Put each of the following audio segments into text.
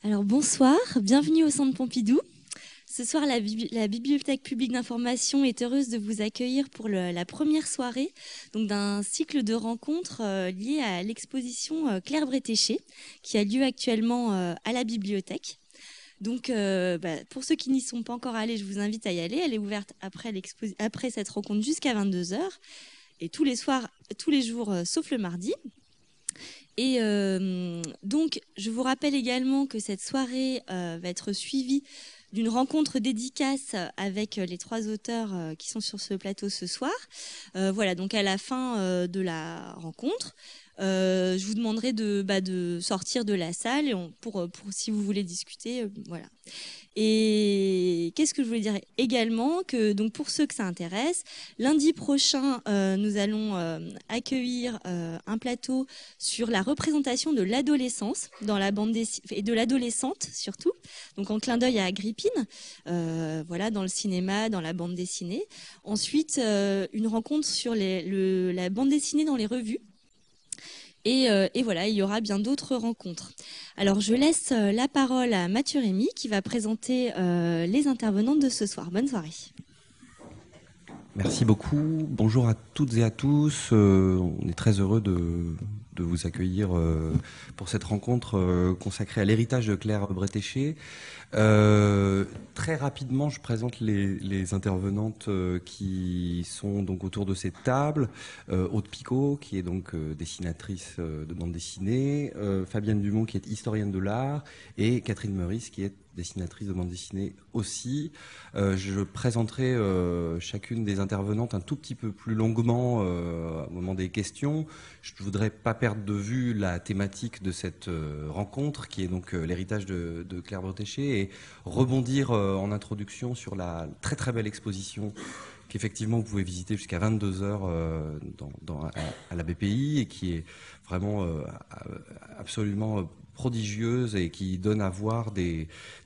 Alors bonsoir, bienvenue au Centre Pompidou. Ce soir, la Bibliothèque publique d'information est heureuse de vous accueillir pour la première soirée d'un cycle de rencontres liées à l'exposition Claire Bretéché qui a lieu actuellement à la bibliothèque. Pour ceux qui n'y sont pas encore allés, je vous invite à y aller. Elle est ouverte après cette rencontre jusqu'à 22 heures et tous les jours, sauf le mardi. Et je vous rappelle également que cette soirée va être suivie d'une rencontre dédicace avec les 3 auteurs qui sont sur ce plateau ce soir. Voilà, donc à la fin de la rencontre, je vous demanderai de sortir de la salle pour si vous voulez discuter. Voilà. Et qu'est-ce que je voulais dire également que donc pour ceux que ça intéresse, lundi prochain, nous allons accueillir un plateau sur la représentation de l'adolescence dans la bande dessinée et de l'adolescente surtout. Donc en clin d'œil à Agrippine, voilà, dans le cinéma, dans la bande dessinée. Ensuite, une rencontre sur la bande dessinée dans les revues. Et voilà, il y aura bien d'autres rencontres. Alors, je laisse la parole à Mathieu Rémy qui va présenter les intervenantes de ce soir. Bonne soirée. Merci beaucoup. Bonjour à toutes et à tous. On est très heureux de vous accueillir pour cette rencontre consacrée à l'héritage de Claire Bretéché. Très rapidement, je présente les intervenantes qui sont donc autour de cette table. Aude Picot, qui est donc dessinatrice de bande dessinée, Fabienne Dumont, qui est historienne de l'art, et Catherine Meurice, qui est dessinatrice de bande dessinée aussi. Je présenterai chacune des intervenantes un tout petit peu plus longuement au moment des questions. Je ne voudrais pas perdre de vue la thématique de cette rencontre, qui est donc l'héritage de Claire Bretéché, et rebondir en introduction sur la très très belle exposition qu'effectivement vous pouvez visiter jusqu'à 22 heures à la BPI, et qui est vraiment absolument prodigieuse et qui donne à voir le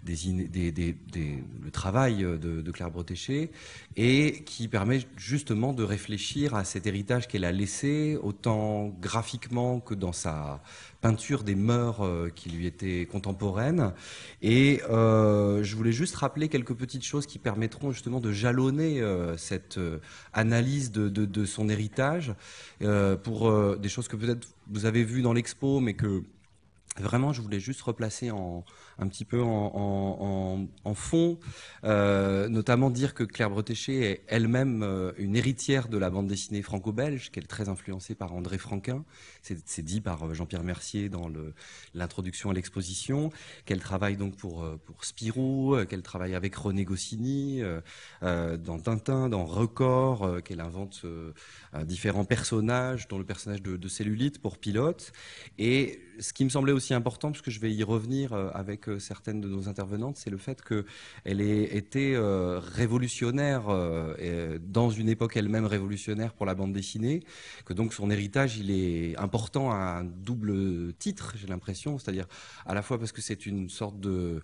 travail de Claire Bretéché, et qui permet justement de réfléchir à cet héritage qu'elle a laissé, autant graphiquement que dans sa peinture des mœurs qui lui étaient contemporaines. Et je voulais juste rappeler quelques petites choses qui permettront justement de jalonner cette analyse de son héritage, pour des choses que peut-être vous avez vues dans l'expo, mais que vraiment, je voulais juste replacer un petit peu en fond, notamment dire que Claire Bretéché est elle-même une héritière de la bande dessinée franco-belge, qu'elle est très influencée par André Franquin. C'est dit par Jean-Pierre Mercier dans l'introduction à l'exposition, qu'elle travaille donc pour Spirou, qu'elle travaille avec René Goscinny, dans Tintin, dans Record, qu'elle invente différents personnages, dont le personnage de Cellulite pour Pilote. Et ce qui me semblait aussi important, puisque je vais y revenir avec certaines de nos intervenantes, c'est le fait qu'elle ait été révolutionnaire dans une époque elle-même révolutionnaire pour la bande dessinée, que donc son héritage, il est important à un double titre, j'ai l'impression, c'est-à-dire à la fois parce que c'est une sorte de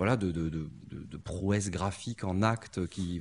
prouesse graphique en acte qui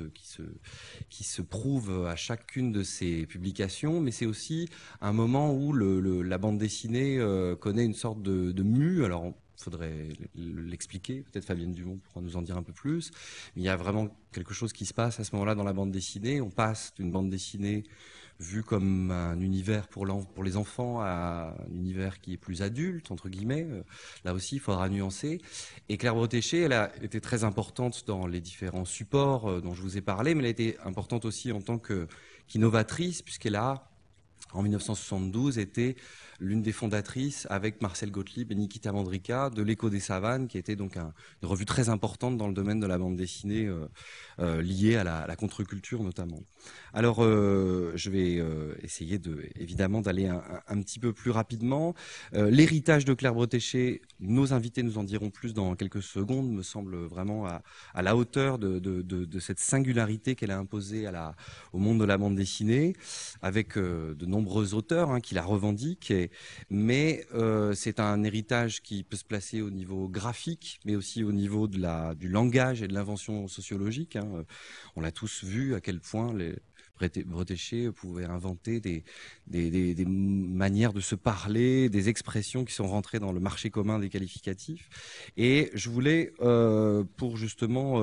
se prouve à chacune de ses publications, mais c'est aussi un moment où la bande dessinée connaît une sorte de mue. Alors, il faudrait l'expliquer. Peut-être Fabienne Dumont pourra nous en dire un peu plus. Il y a vraiment quelque chose qui se passe à ce moment-là dans la bande dessinée. On passe d'une bande dessinée vue comme un univers pour les enfants à un univers qui est plus adulte, entre guillemets. Là aussi, il faudra nuancer. Et Claire Bretéché, elle a été très importante dans les différents supports dont je vous ai parlé, mais elle a été importante aussi en tant qu'innovatrice, puisqu'elle a, en 1972, été l'une des fondatrices, avec Marcel Gottlieb et Nikita Mandrika, de l'Écho des Savanes, qui était donc une revue très importante dans le domaine de la bande dessinée liée à la contre-culture notamment. Alors, je vais essayer évidemment d'aller un petit peu plus rapidement. L'héritage de Claire Bretéché, nos invités nous en diront plus dans quelques secondes, me semble vraiment à la hauteur de cette singularité qu'elle a imposée au monde de la bande dessinée, avec de nombreux auteurs qui la revendiquent. Mais c'est un héritage qui peut se placer au niveau graphique, mais aussi au niveau du langage et de l'invention sociologique. On l'a tous vu à quel point Bretéché pouvait inventer des manières de se parler, des expressions qui sont rentrées dans le marché commun des qualificatifs. Et je voulais, pour justement,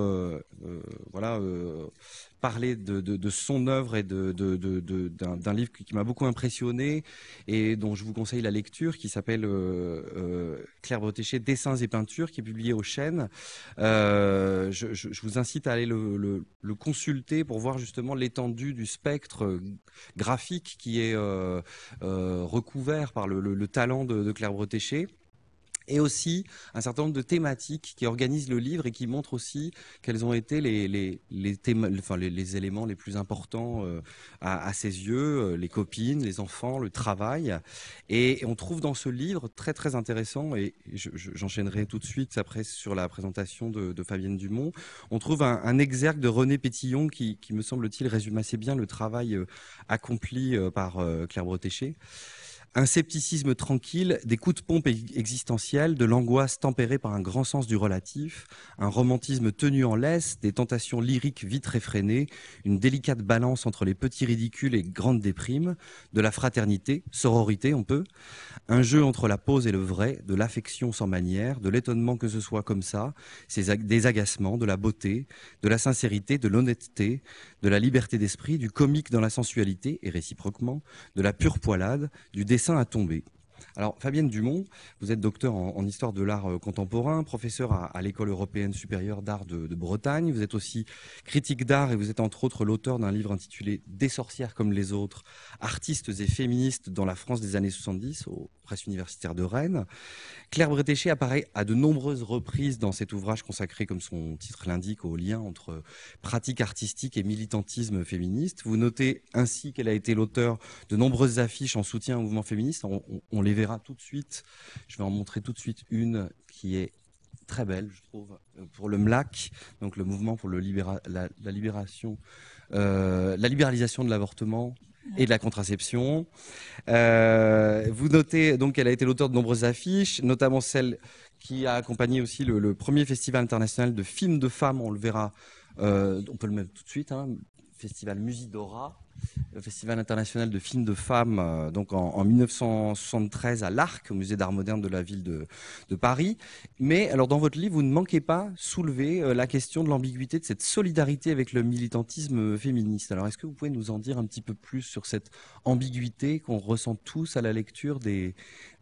parler de son œuvre et d'un livre qui m'a beaucoup impressionné et dont je vous conseille la lecture, qui s'appelle Claire Bretéché, Dessins et peintures, qui est publié au Chêne. Je vous incite à aller le consulter pour voir justement l'étendue du spectre graphique qui est recouvert par le talent de Claire Bretéché. Et aussi un certain nombre de thématiques qui organisent le livre et qui montrent aussi quels ont été les éléments les plus importants à ses yeux, les copines, les enfants, le travail. Et on trouve dans ce livre très très intéressant, et j'enchaînerai tout de suite après sur la présentation de Fabienne Dumont, on trouve un exergue de René Pétillon qui me semble-t-il résume assez bien le travail accompli par Claire Bretéché. Un scepticisme tranquille, des coups de pompe existentiels, de l'angoisse tempérée par un grand sens du relatif, un romantisme tenu en laisse, des tentations lyriques vite réfrénées, une délicate balance entre les petits ridicules et grandes déprimes, de la fraternité, sororité on peut, un jeu entre la pose et le vrai, de l'affection sans manière, de l'étonnement que ce soit comme ça, des agacements, de la beauté, de la sincérité, de l'honnêteté, de la liberté d'esprit, du comique dans la sensualité et réciproquement, de la pure poilade, du dessin à tomber. Alors, Fabienne Dumont, vous êtes docteur en histoire de l'art contemporain, professeur à l'École européenne supérieure d'art de Bretagne. Vous êtes aussi critique d'art et vous êtes entre autres l'auteur d'un livre intitulé « Des sorcières comme les autres, artistes et féministes dans la France des années 70 » aux presses universitaires de Rennes. Claire Bretéché apparaît à de nombreuses reprises dans cet ouvrage consacré, comme son titre l'indique, au lien entre pratique artistique et militantisme féministe. Vous notez ainsi qu'elle a été l'auteur de nombreuses affiches en soutien au mouvement féministe. On les verra tout de suite. Je vais en montrer tout de suite une qui est très belle, je trouve, pour le MLAC, donc le mouvement pour la libéralisation de l'avortement et de la contraception. Vous notez donc qu'elle a été l'auteur de nombreuses affiches, notamment celle qui a accompagné aussi le premier festival international de films de femmes. On le verra, on peut le mettre tout de suite, hein, festival Musidora, le festival international de films de femmes, donc en 1973 à l'Arc, au musée d'art moderne de la ville de Paris. Mais alors dans votre livre, vous ne manquez pas soulever la question de l'ambiguïté de cette solidarité avec le militantisme féministe. Alors est-ce que vous pouvez nous en dire un petit peu plus sur cette ambiguïté qu'on ressent tous à la lecture des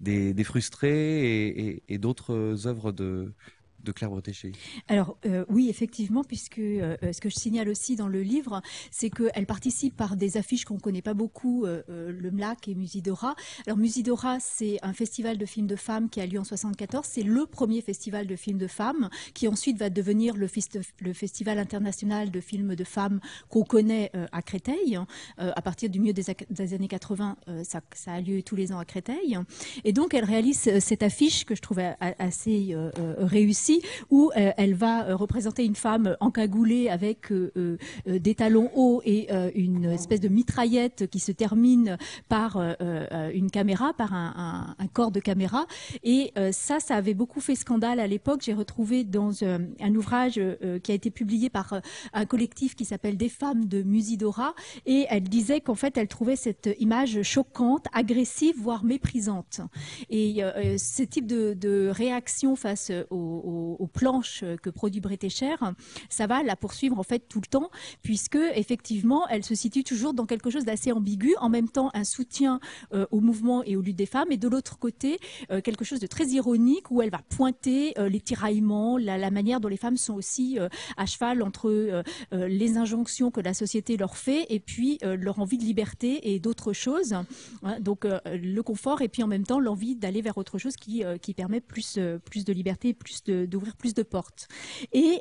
Frustrés et d'autres œuvres de Claire Bretéché? Alors oui, effectivement, puisque ce que je signale aussi dans le livre, c'est qu'elle participe par des affiches qu'on ne connaît pas beaucoup, le MLAC et Musidora. Alors Musidora, c'est un festival de films de femmes qui a lieu en 1974. C'est le premier festival de films de femmes qui ensuite va devenir le festival international de films de femmes qu'on connaît à Créteil. À partir du milieu des années 80, ça a lieu tous les ans à Créteil. Et donc elle réalise cette affiche que je trouve assez réussie, où elle va représenter une femme encagoulée avec des talons hauts et une espèce de mitraillette qui se termine par une caméra, par un corps de caméra. Et ça avait beaucoup fait scandale à l'époque. J'ai retrouvé dans un ouvrage qui a été publié par un collectif qui s'appelle Des femmes de Musidora, et elle disait qu'en fait elle trouvait cette image choquante, agressive, voire méprisante. Et ce type de réaction face aux planches que produit Bretécher, ça va la poursuivre en fait tout le temps, puisque effectivement elle se situe toujours dans quelque chose d'assez ambigu, en même temps un soutien au mouvement et aux luttes des femmes, et de l'autre côté quelque chose de très ironique où elle va pointer les tiraillements, la manière dont les femmes sont aussi à cheval entre les injonctions que la société leur fait et puis leur envie de liberté et d'autres choses, hein, donc le confort et puis en même temps l'envie d'aller vers autre chose qui permet plus de liberté, d'ouvrir plus de portes. Et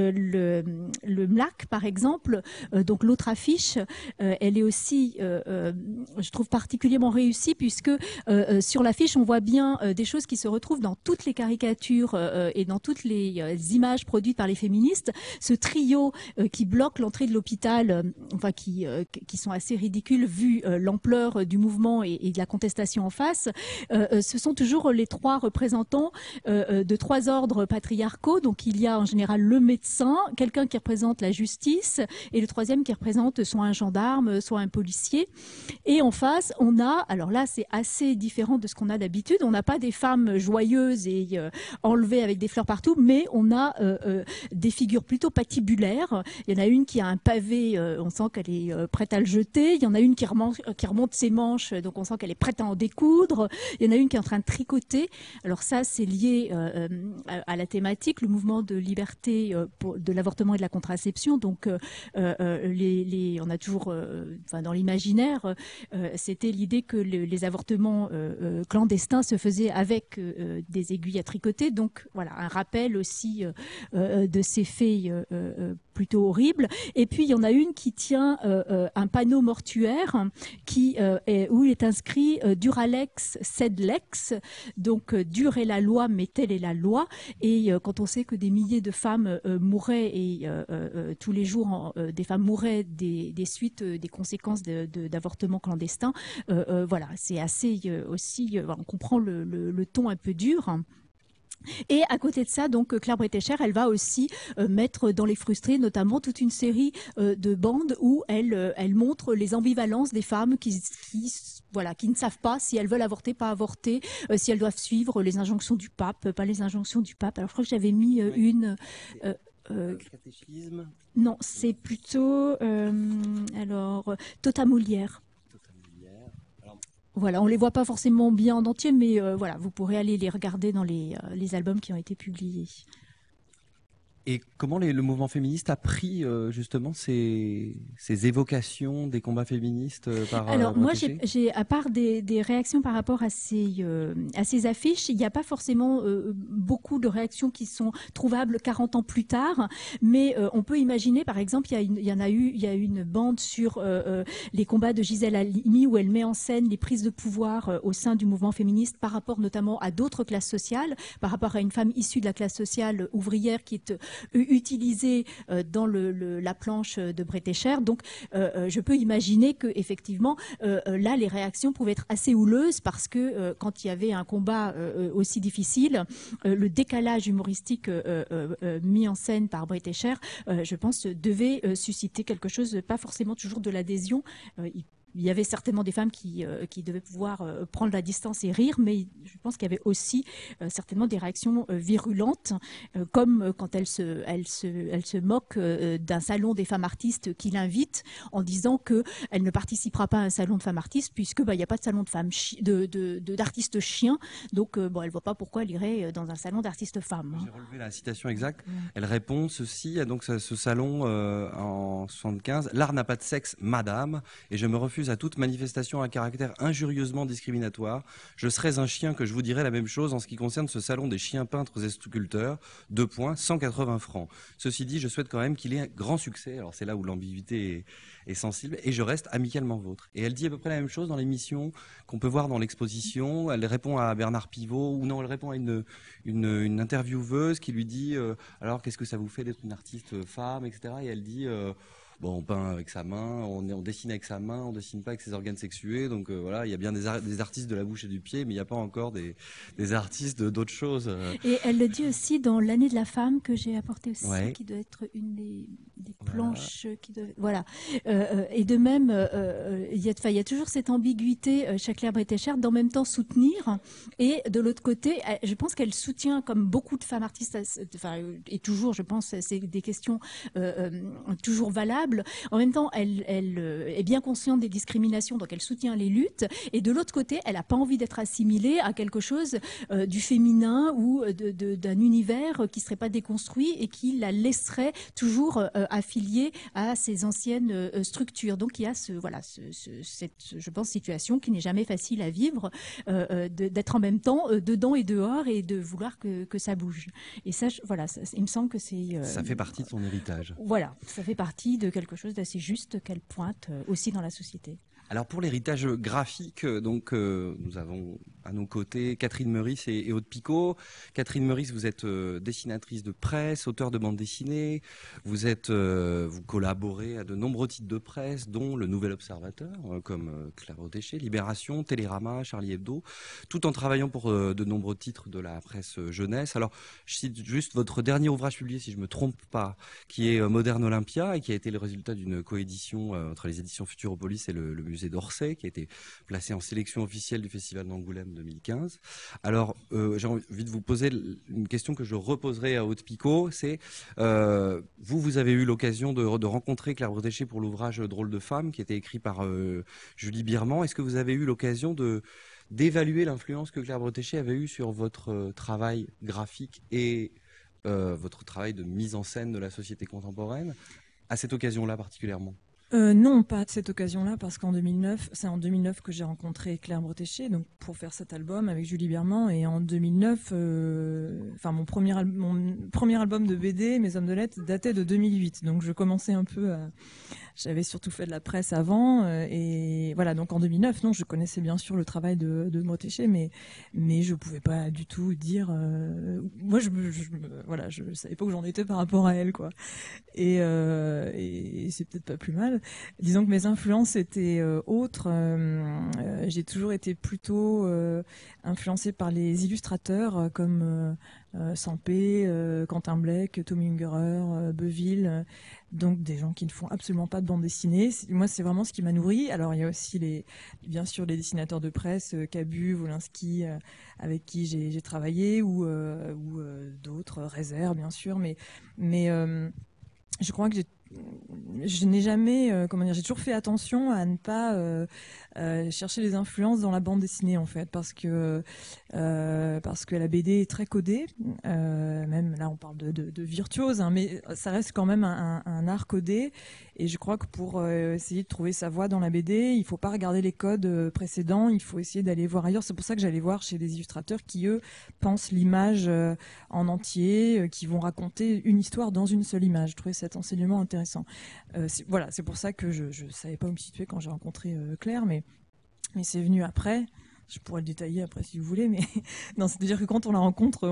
le MLAC, par exemple, donc l'autre affiche, elle est aussi, je trouve, particulièrement réussie, puisque sur l'affiche, on voit bien des choses qui se retrouvent dans toutes les caricatures et dans toutes les images produites par les féministes. Ce trio qui bloque l'entrée de l'hôpital, enfin qui sont assez ridicules vu l'ampleur du mouvement et de la contestation en face. Ce sont toujours les trois représentants de trois ordres patriarcaux patriarcaux. Donc il y a en général le médecin, quelqu'un qui représente la justice, et le troisième qui représente soit un gendarme, soit un policier. Et en face, on a, alors là c'est assez différent de ce qu'on a d'habitude, on n'a pas des femmes joyeuses et enlevées avec des fleurs partout, mais on a des figures plutôt patibulaires. Il y en a une qui a un pavé, on sent qu'elle est prête à le jeter. Il y en a une qui remonte ses manches, donc on sent qu'elle est prête à en découdre. Il y en a une qui est en train de tricoter. Alors ça, c'est lié à la thématique, le mouvement de liberté de l'avortement et de la contraception. Donc on a toujours, dans l'imaginaire, c'était l'idée que les avortements clandestins se faisaient avec des aiguilles à tricoter. Donc voilà, un rappel aussi de ces faits plutôt horribles. Et puis il y en a une qui tient un panneau mortuaire où il est inscrit Duralex sed lex, donc dure est la loi mais telle est la loi. Et quand on sait que des milliers de femmes mouraient et tous les jours des femmes mouraient des suites, des conséquences d'avortements clandestins, voilà, c'est assez aussi, on comprend le ton un peu dur. Et à côté de ça, donc Claire Bretécher, elle va aussi mettre dans Les Frustrés notamment toute une série de bandes où elle montre les ambivalences des femmes qui ne savent pas si elles veulent avorter, pas avorter, si elles doivent suivre les injonctions du pape, pas les injonctions du pape. Alors je crois que j'avais mis une... catéchisme. Non, c'est plutôt Tota Molière. Voilà, on les voit pas forcément bien en entier, mais voilà, vous pourrez aller les regarder dans les albums qui ont été publiés. Et comment le mouvement féministe a pris justement ces évocations des combats féministes par Alors moi, Bretécher à part des réactions par rapport à ces affiches, il n'y a pas forcément beaucoup de réactions qui sont trouvables 40 ans plus tard, mais on peut imaginer, par exemple, il y a eu une bande sur les combats de Gisèle Halimi où elle met en scène les prises de pouvoir au sein du mouvement féministe par rapport notamment à d'autres classes sociales, par rapport à une femme issue de la classe sociale ouvrière qui est utilisée dans la planche de Bretécher. Donc je peux imaginer que effectivement là les réactions pouvaient être assez houleuses parce que quand il y avait un combat aussi difficile, le décalage humoristique mis en scène par Bretécher, je pense, devait susciter quelque chose, pas forcément toujours de l'adhésion. Il y avait certainement des femmes qui devaient pouvoir prendre la distance et rire, mais je pense qu'il y avait aussi certainement des réactions virulentes, comme quand elle se moque d'un salon des femmes artistes qui l'invite en disant qu'elle ne participera pas à un salon de femmes artistes puisque il n'y a pas de salon de femmes d'artistes chiens, donc elle ne voit pas pourquoi elle irait dans un salon d'artistes femmes. J'ai relevé la citation exacte. Elle répond ceci, donc ce salon en 75, l'art n'a pas de sexe, madame, et je me refuse à toute manifestation à caractère injurieusement discriminatoire. Je serais un chien que je vous dirais la même chose en ce qui concerne ce salon des chiens peintres et sculpteurs. 180 francs. Ceci dit, je souhaite quand même qu'il ait un grand succès. Alors c'est là où l'ambiguïté est sensible. Et je reste amicalement vôtre. Et elle dit à peu près la même chose dans l'émission qu'on peut voir dans l'exposition. Elle répond à Bernard Pivot, ou non, elle répond à une intervieweuse qui lui dit alors qu'est-ce que ça vous fait d'être une artiste femme, etc. Et elle dit bon, on peint avec sa main, on dessine avec sa main, on dessine pas avec ses organes sexués. Donc voilà, il y a bien des artistes de la bouche et du pied, mais il n'y a pas encore des artistes d'autres choses. Et elle le dit aussi dans L'année de la femme que j'ai apporté aussi, ouais. qui doit être une des planches qui doit... Voilà. Et de même, il y a toujours cette ambiguïté chez Claire Bretécher d'en même temps soutenir, et de l'autre côté, je pense qu'elle soutient comme beaucoup de femmes artistes, et toujours, je pense, c'est des questions toujours valables. En même temps, elle est bien consciente des discriminations, donc elle soutient les luttes. Et de l'autre côté, elle n'a pas envie d'être assimilée à quelque chose du féminin ou d'un univers qui ne serait pas déconstruit et qui la laisserait toujours affiliée à ces anciennes structures. Donc il y a cette, je pense, situation qui n'est jamais facile à vivre, d'être en même temps dedans et dehors et de vouloir que ça bouge. Et ça, il me semble que c'est... ça fait partie de son héritage. Voilà, ça fait partie de quelque chose d'assez juste qu'elle pointe aussi dans la société. Alors pour l'héritage graphique, donc nous avons à nos côtés Catherine Meurice et Aude Picot. Catherine Meurice, vous êtes dessinatrice de presse, auteure de bande dessinée. Vous collaborez à de nombreux titres de presse, dont Le Nouvel Observateur, comme Claire Bretéché, Libération, Télérama, Charlie Hebdo, tout en travaillant pour de nombreux titres de la presse jeunesse. Alors, je cite juste votre dernier ouvrage publié, si je me trompe pas, qui est Moderne Olympia et qui a été le résultat d'une coédition entre les éditions Futuropolis et le musée d'Orsay, qui a été placé en sélection officielle du Festival d'Angoulême 2015. Alors, j'ai envie de vous poser une question que je reposerai à Aude Picot. C'est, vous avez eu l'occasion de rencontrer Claire Bretéché pour l'ouvrage Drôle de femme, qui a été écrit par Julie Birman. Est-ce que vous avez eu l'occasion d'évaluer l'influence que Claire Bretéché avait eue sur votre travail graphique et votre travail de mise en scène de la société contemporaine, à cette occasion-là particulièrement? Non, pas à cette occasion-là, parce qu'en 2009, c'est en 2009 que j'ai rencontré Claire Bretéché, donc pour faire cet album avec Julie Birman. Et en 2009, mon premier album de BD, Mes Hommes de Lettres, datait de 2008. Donc je commençais un peu à... J'avais surtout fait de la presse avant, et voilà. Donc en 2009, non, je connaissais bien sûr le travail de Bretéché, mais je pouvais pas du tout dire. Moi, je savais pas où j'en étais par rapport à elle, quoi. Et c'est peut-être pas plus mal. Disons que mes influences étaient autres. J'ai toujours été plutôt influencée par les illustrateurs comme Sampé, Quentin Blake, Tommy Ungerer, Beuville, donc des gens qui ne font absolument pas de bande dessinée. Moi, c'est vraiment ce qui m'a nourri. Alors, il y a aussi bien sûr les dessinateurs de presse, Cabu, Wolinski, avec qui j'ai travaillé, ou d'autres, Réserve, bien sûr, mais je crois que je n'ai jamais, j'ai toujours fait attention à ne pas chercher les influences dans la bande dessinée, en fait, parce que la BD est très codée, même là on parle de virtuose, hein, mais ça reste quand même un art codé, et je crois que pour essayer de trouver sa voie dans la BD, il faut pas regarder les codes précédents, il faut essayer d'aller voir ailleurs. C'est pour ça que j'allais voir chez des illustrateurs qui, eux, pensent l'image en entier, qui vont raconter une histoire dans une seule image. Je trouvais cet enseignement intéressant. C'est pour ça que je savais pas où me situer quand j'ai rencontré Claire, mais c'est venu après. Je pourrais le détailler après si vous voulez, mais non, c'est-à-dire que quand on la rencontre,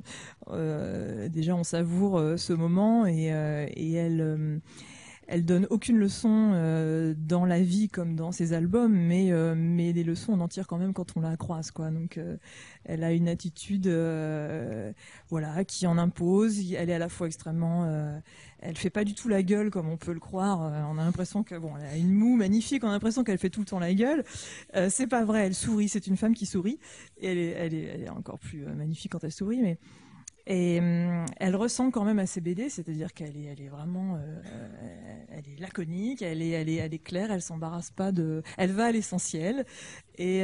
déjà on savoure ce moment, et elle donne aucune leçon dans la vie comme dans ses albums, mais des leçons on en tire quand même quand on la croise, quoi. Donc elle a une attitude qui en impose. Elle est à la fois extrêmement elle fait pas du tout la gueule comme on peut le croire. On a l'impression que elle a une moue magnifique, on a l'impression qu'elle fait tout le temps la gueule. C'est pas vrai, elle sourit, c'est une femme qui sourit, et elle est encore plus magnifique quand elle sourit, mais elle ressemble quand même à ses BD, c'est-à-dire qu'elle est vraiment, elle est laconique, elle est claire, elle s'embarrasse pas elle va à l'essentiel, et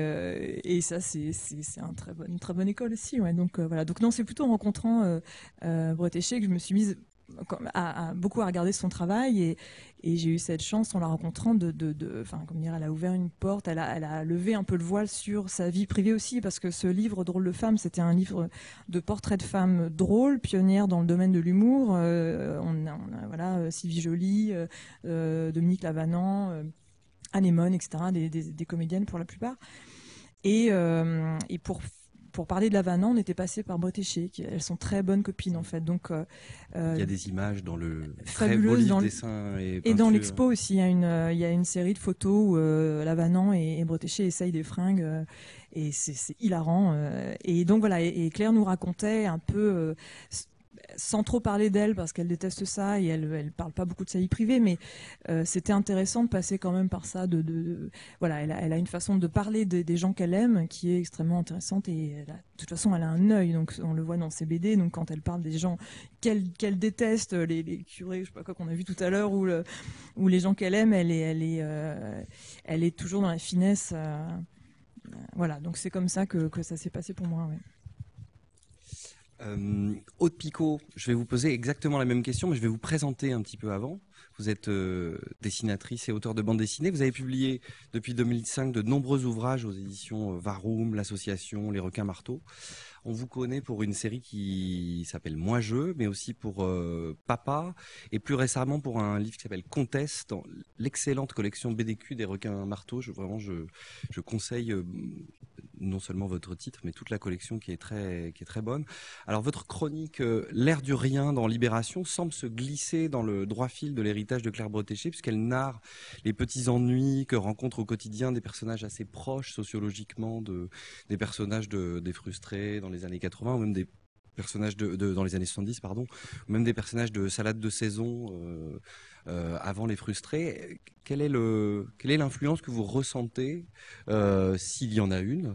ça c'est une très bonne école aussi, ouais. Donc voilà. Donc non, c'est plutôt en rencontrant Bretéché que je me suis mise beaucoup à regarder son travail, et j'ai eu cette chance en la rencontrant elle a ouvert une porte, elle a levé un peu le voile sur sa vie privée aussi, parce que ce livre Drôle de femme, c'était un livre de portraits de femmes drôles, pionnières dans le domaine de l'humour. On a Sylvie Joly, Dominique Lavanant, Anémone, etc., des comédiennes pour la plupart, et pour parler de Lavanant, on était passé par Bretéché. Elles sont très bonnes copines, en fait. Donc, il y a des images dans le très beau livre dessin et peinture. Et dans l'expo aussi, il y a une série de photos où Lavanant et Bretéché essayent des fringues, et c'est hilarant. Et donc voilà, et Claire nous racontait un peu... sans trop parler d'elle, parce qu'elle déteste ça, et elle parle pas beaucoup de sa vie privée, mais c'était intéressant de passer quand même par ça. Elle a une façon de parler des gens qu'elle aime qui est extrêmement intéressante, et de toute façon elle a un œil, donc on le voit dans ses BD. Donc quand elle parle des gens qu'elle déteste, les curés, je sais pas quoi, qu'on a vu tout à l'heure, ou les gens qu'elle aime, elle est toujours dans la finesse. Voilà, donc c'est comme ça que ça s'est passé pour moi, ouais. Aude Picot, je vais vous poser exactement la même question, mais je vais vous présenter un petit peu avant. Vous êtes dessinatrice et auteure de bande dessinée. Vous avez publié depuis 2005 de nombreux ouvrages aux éditions Varum, l'Association, Les Requins Marteaux. On vous connaît pour une série qui s'appelle Moi Je, mais aussi pour Papa, et plus récemment pour un livre qui s'appelle Comtesse, dans l'excellente collection BDQ des Requins Marteaux. Je conseille non seulement votre titre, mais toute la collection qui est très bonne. Alors votre chronique L'air du rien dans Libération semble se glisser dans le droit fil de l'héritage de Claire Bretéché, puisqu'elle narre les petits ennuis que rencontrent au quotidien des personnages assez proches sociologiquement des personnages des frustrés dans les années 80, ou même des personnages dans les années 70, pardon, ou même des personnages de Salade de saison avant les frustrés. Quelle est l'influence que vous ressentez, s'il y en a une,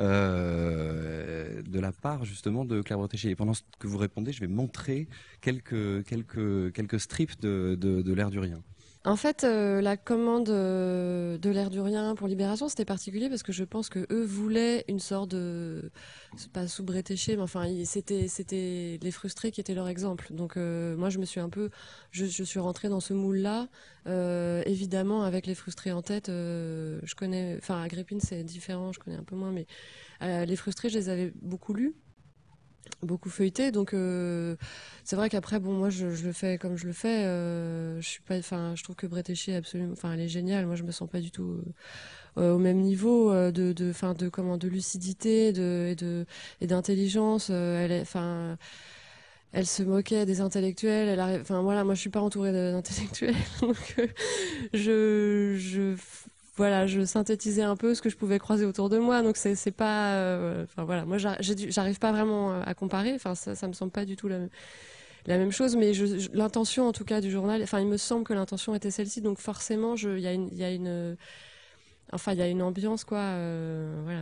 de la part justement de Claire Bretéché? Et pendant que vous répondez, je vais montrer quelques strips de L'air du rien. En fait, la commande de L'air du rien pour Libération, c'était particulier parce que je pense que eux voulaient une sorte de, c'est pas sous Bretéché, mais enfin, c'était les frustrés qui étaient leur exemple. Donc moi, je suis rentrée dans ce moule-là. Évidemment, avec les frustrés en tête, je connais, enfin, Agrippine, c'est différent, je connais un peu moins, mais les frustrés, je les avais beaucoup lus, beaucoup feuilleté, donc c'est vrai qu'après bon, moi je le fais comme je le fais, je suis pas, enfin, je trouve que Bretéché absolument, enfin, elle est géniale. Moi je me sens pas du tout au même niveau de lucidité et d'intelligence. Elle se moquait des intellectuels, enfin voilà, moi je suis pas entourée d'intellectuels, donc voilà, je synthétisais un peu ce que je pouvais croiser autour de moi, donc c'est pas, enfin voilà, moi j'arrive pas vraiment à comparer, enfin ça me semble pas du tout la même chose, mais l'intention en tout cas du journal, enfin il me semble que l'intention était celle-ci, donc forcément il y a une ambiance quoi, voilà.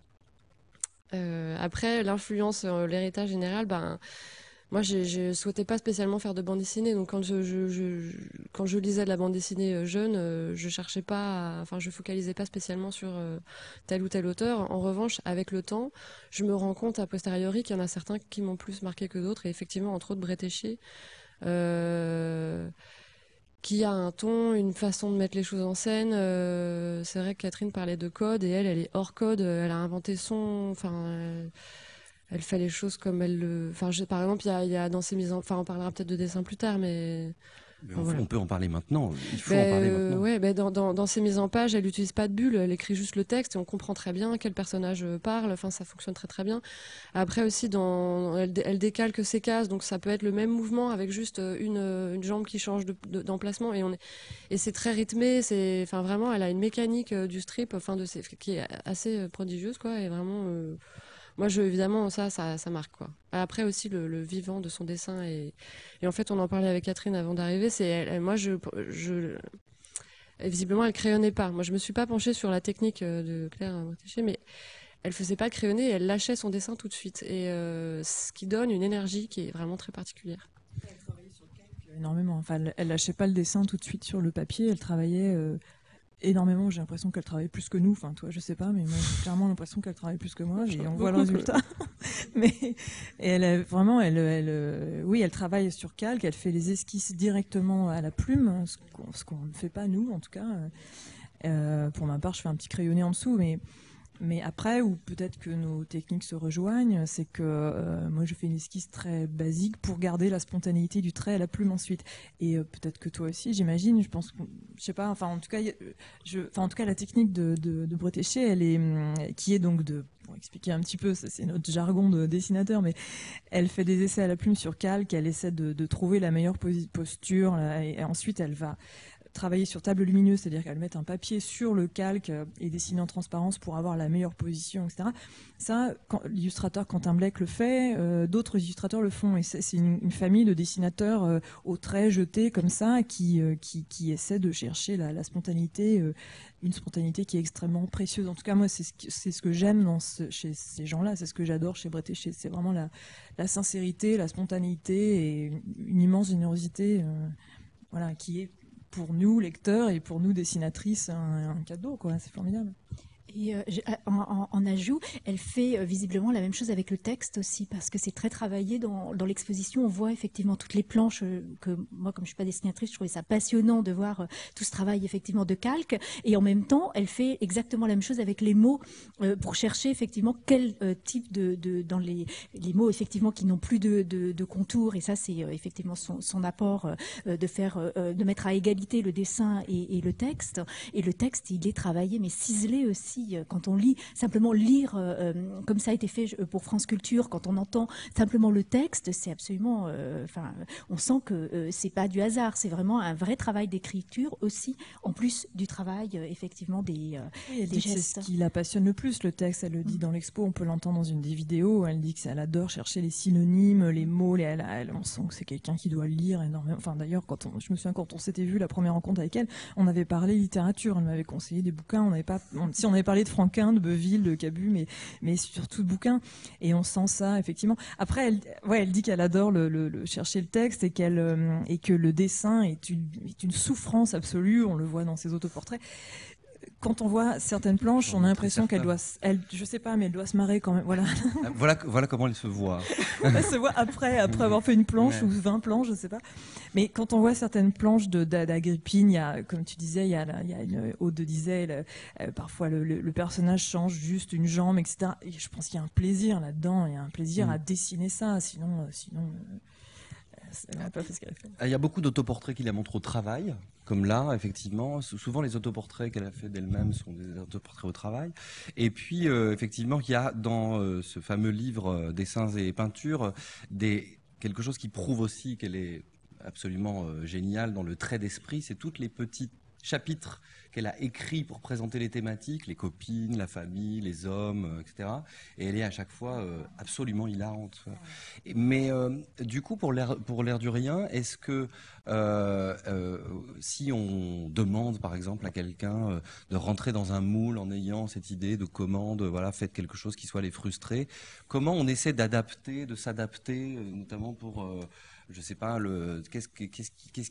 Après l'influence, l'héritage général, ben moi, je souhaitais pas spécialement faire de bande dessinée, donc quand je lisais de la bande dessinée jeune, je cherchais pas, enfin, je focalisais pas spécialement sur tel ou tel auteur. En revanche, avec le temps, je me rends compte a posteriori qu'il y en a certains qui m'ont plus marqué que d'autres, et effectivement, entre autres, Bretéché, qui a un ton, une façon de mettre les choses en scène. C'est vrai que Catherine parlait de code, et elle est hors code, elle a inventé elle fait les choses comme elle le. Enfin, par exemple, il y a dans ses mises en. Enfin, on parlera peut-être de dessin plus tard, mais. Voilà. On peut en parler maintenant. Il faut en parler maintenant. Ouais, dans ses mises en page, elle n'utilise pas de bulles, elle écrit juste le texte et on comprend très bien quel personnage parle. Enfin, ça fonctionne très très bien. Après aussi, elle décalque ses cases, donc ça peut être le même mouvement avec juste une jambe qui change d'emplacement et c'est très rythmé. Enfin, vraiment, elle a une mécanique du strip, enfin qui est assez prodigieuse, quoi, et vraiment. Moi, évidemment, ça marque, quoi. Après aussi, le vivant de son dessin et en fait, on en parlait avec Catherine avant d'arriver. Visiblement, elle crayonnait pas. Moi, je me suis pas penchée sur la technique de Claire Bretéché, mais elle faisait pas crayonner, elle lâchait son dessin tout de suite, et ce qui donne une énergie qui est vraiment très particulière. Elle travaillait sur le calque énormément. Enfin, elle lâchait pas le dessin tout de suite sur le papier. Elle travaillait énormément. J'ai l'impression qu'elle travaille plus que nous. Enfin, toi, je sais pas, mais moi, j'ai clairement l'impression qu'elle travaille plus que moi, et on voit le résultat. Mais elle travaille sur calque. Elle fait les esquisses directement à la plume, ce qu'on ne fait pas nous, en tout cas. Pour ma part, je fais un petit crayonné en dessous, mais après, ou peut-être que nos techniques se rejoignent, c'est que moi je fais une esquisse très basique pour garder la spontanéité du trait à la plume ensuite. Et peut-être que toi aussi, j'imagine, je pense, je sais pas, enfin en tout cas la technique de Bretéché, elle est, qui est donc pour expliquer un petit peu, c'est notre jargon de dessinateur, mais elle fait des essais à la plume sur calque, elle essaie de trouver la meilleure posture, et ensuite elle va travailler sur table lumineuse, c'est-à-dire qu'elle met un papier sur le calque et dessiner en transparence pour avoir la meilleure position, etc. Ça, l'illustrateur Quentin Blake le fait, d'autres illustrateurs le font, et c'est une famille de dessinateurs au trait jeté comme ça qui essaie de chercher la spontanéité, une spontanéité qui est extrêmement précieuse. En tout cas, moi, c'est ce que j'aime chez ces gens-là, c'est ce que j'adore chez Bretéché, c'est vraiment la sincérité, la spontanéité et une immense générosité, voilà, qui est pour nous lecteurs et pour nous dessinatrices un cadeau, quoi. C'est formidable. Et en ajout, elle fait visiblement la même chose avec le texte aussi, parce que c'est très travaillé dans l'exposition. On voit effectivement toutes les planches que moi, comme je suis pas dessinatrice, je trouvais ça passionnant de voir tout ce travail effectivement de calque. Et en même temps, elle fait exactement la même chose avec les mots pour chercher effectivement quel type dans les mots effectivement qui n'ont plus de contours. Et ça, c'est effectivement son apport de mettre à égalité le dessin et le texte. Et le texte, il est travaillé mais ciselé aussi. Quand on lit, simplement lire, comme ça a été fait pour France Culture, quand on entend simplement le texte, c'est absolument... on sent que c'est pas du hasard, c'est vraiment un vrai travail d'écriture aussi, en plus du travail, effectivement, des gestes. C'est ce qui la passionne le plus, le texte. Elle le dit dans l'expo, on peut l'entendre dans une des vidéos. Elle dit qu'elle adore chercher les synonymes, les mots. On sent que c'est quelqu'un qui doit lire énormément. Enfin, d'ailleurs, je me souviens, quand on s'était vu la première rencontre avec elle, on avait parlé littérature. Elle m'avait conseillé des bouquins. On avait parlé de Franquin, de Beuville, de Cabu, mais surtout de bouquins. Et on sent ça, effectivement. Après, elle dit qu'elle adore chercher le texte et que le dessin est une souffrance absolue. On le voit dans ses autoportraits. Quand on voit certaines planches, on a l'impression qu'elle doit, je sais pas, mais elle doit se marrer quand même. Voilà comment elle se voit. Elle se voit après avoir fait une planche ou 20 planches, je sais pas. Mais quand on voit certaines planches d'Agrippine, il y a, comme tu disais, il y a Aude disait, parfois le personnage change juste une jambe, etc. Et je pense qu'il y a un plaisir là-dedans, il y a un plaisir à dessiner ça, sinon. Elle n'a pas fait ce qu'elle a fait. Il y a beaucoup d'autoportraits qui la montrent au travail, comme là, effectivement. Souvent, les autoportraits qu'elle a fait d'elle-même sont des autoportraits au travail. Et puis, effectivement, il y a dans ce fameux livre Dessins et peintures quelque chose qui prouve aussi qu'elle est absolument géniale dans le trait d'esprit. C'est toutes les petits chapitres qu'elle a écrits pour présenter les thématiques, les copines, la famille, les hommes, etc. Et elle est à chaque fois absolument hilarante. Mais du coup, pour l'air du rien, est-ce que si on demande, par exemple, à quelqu'un de rentrer dans un moule en ayant cette idée de commande, faites quelque chose qui soit les frustrer, comment on essaie de s'adapter, notamment pour... je sais pas, qu'est-ce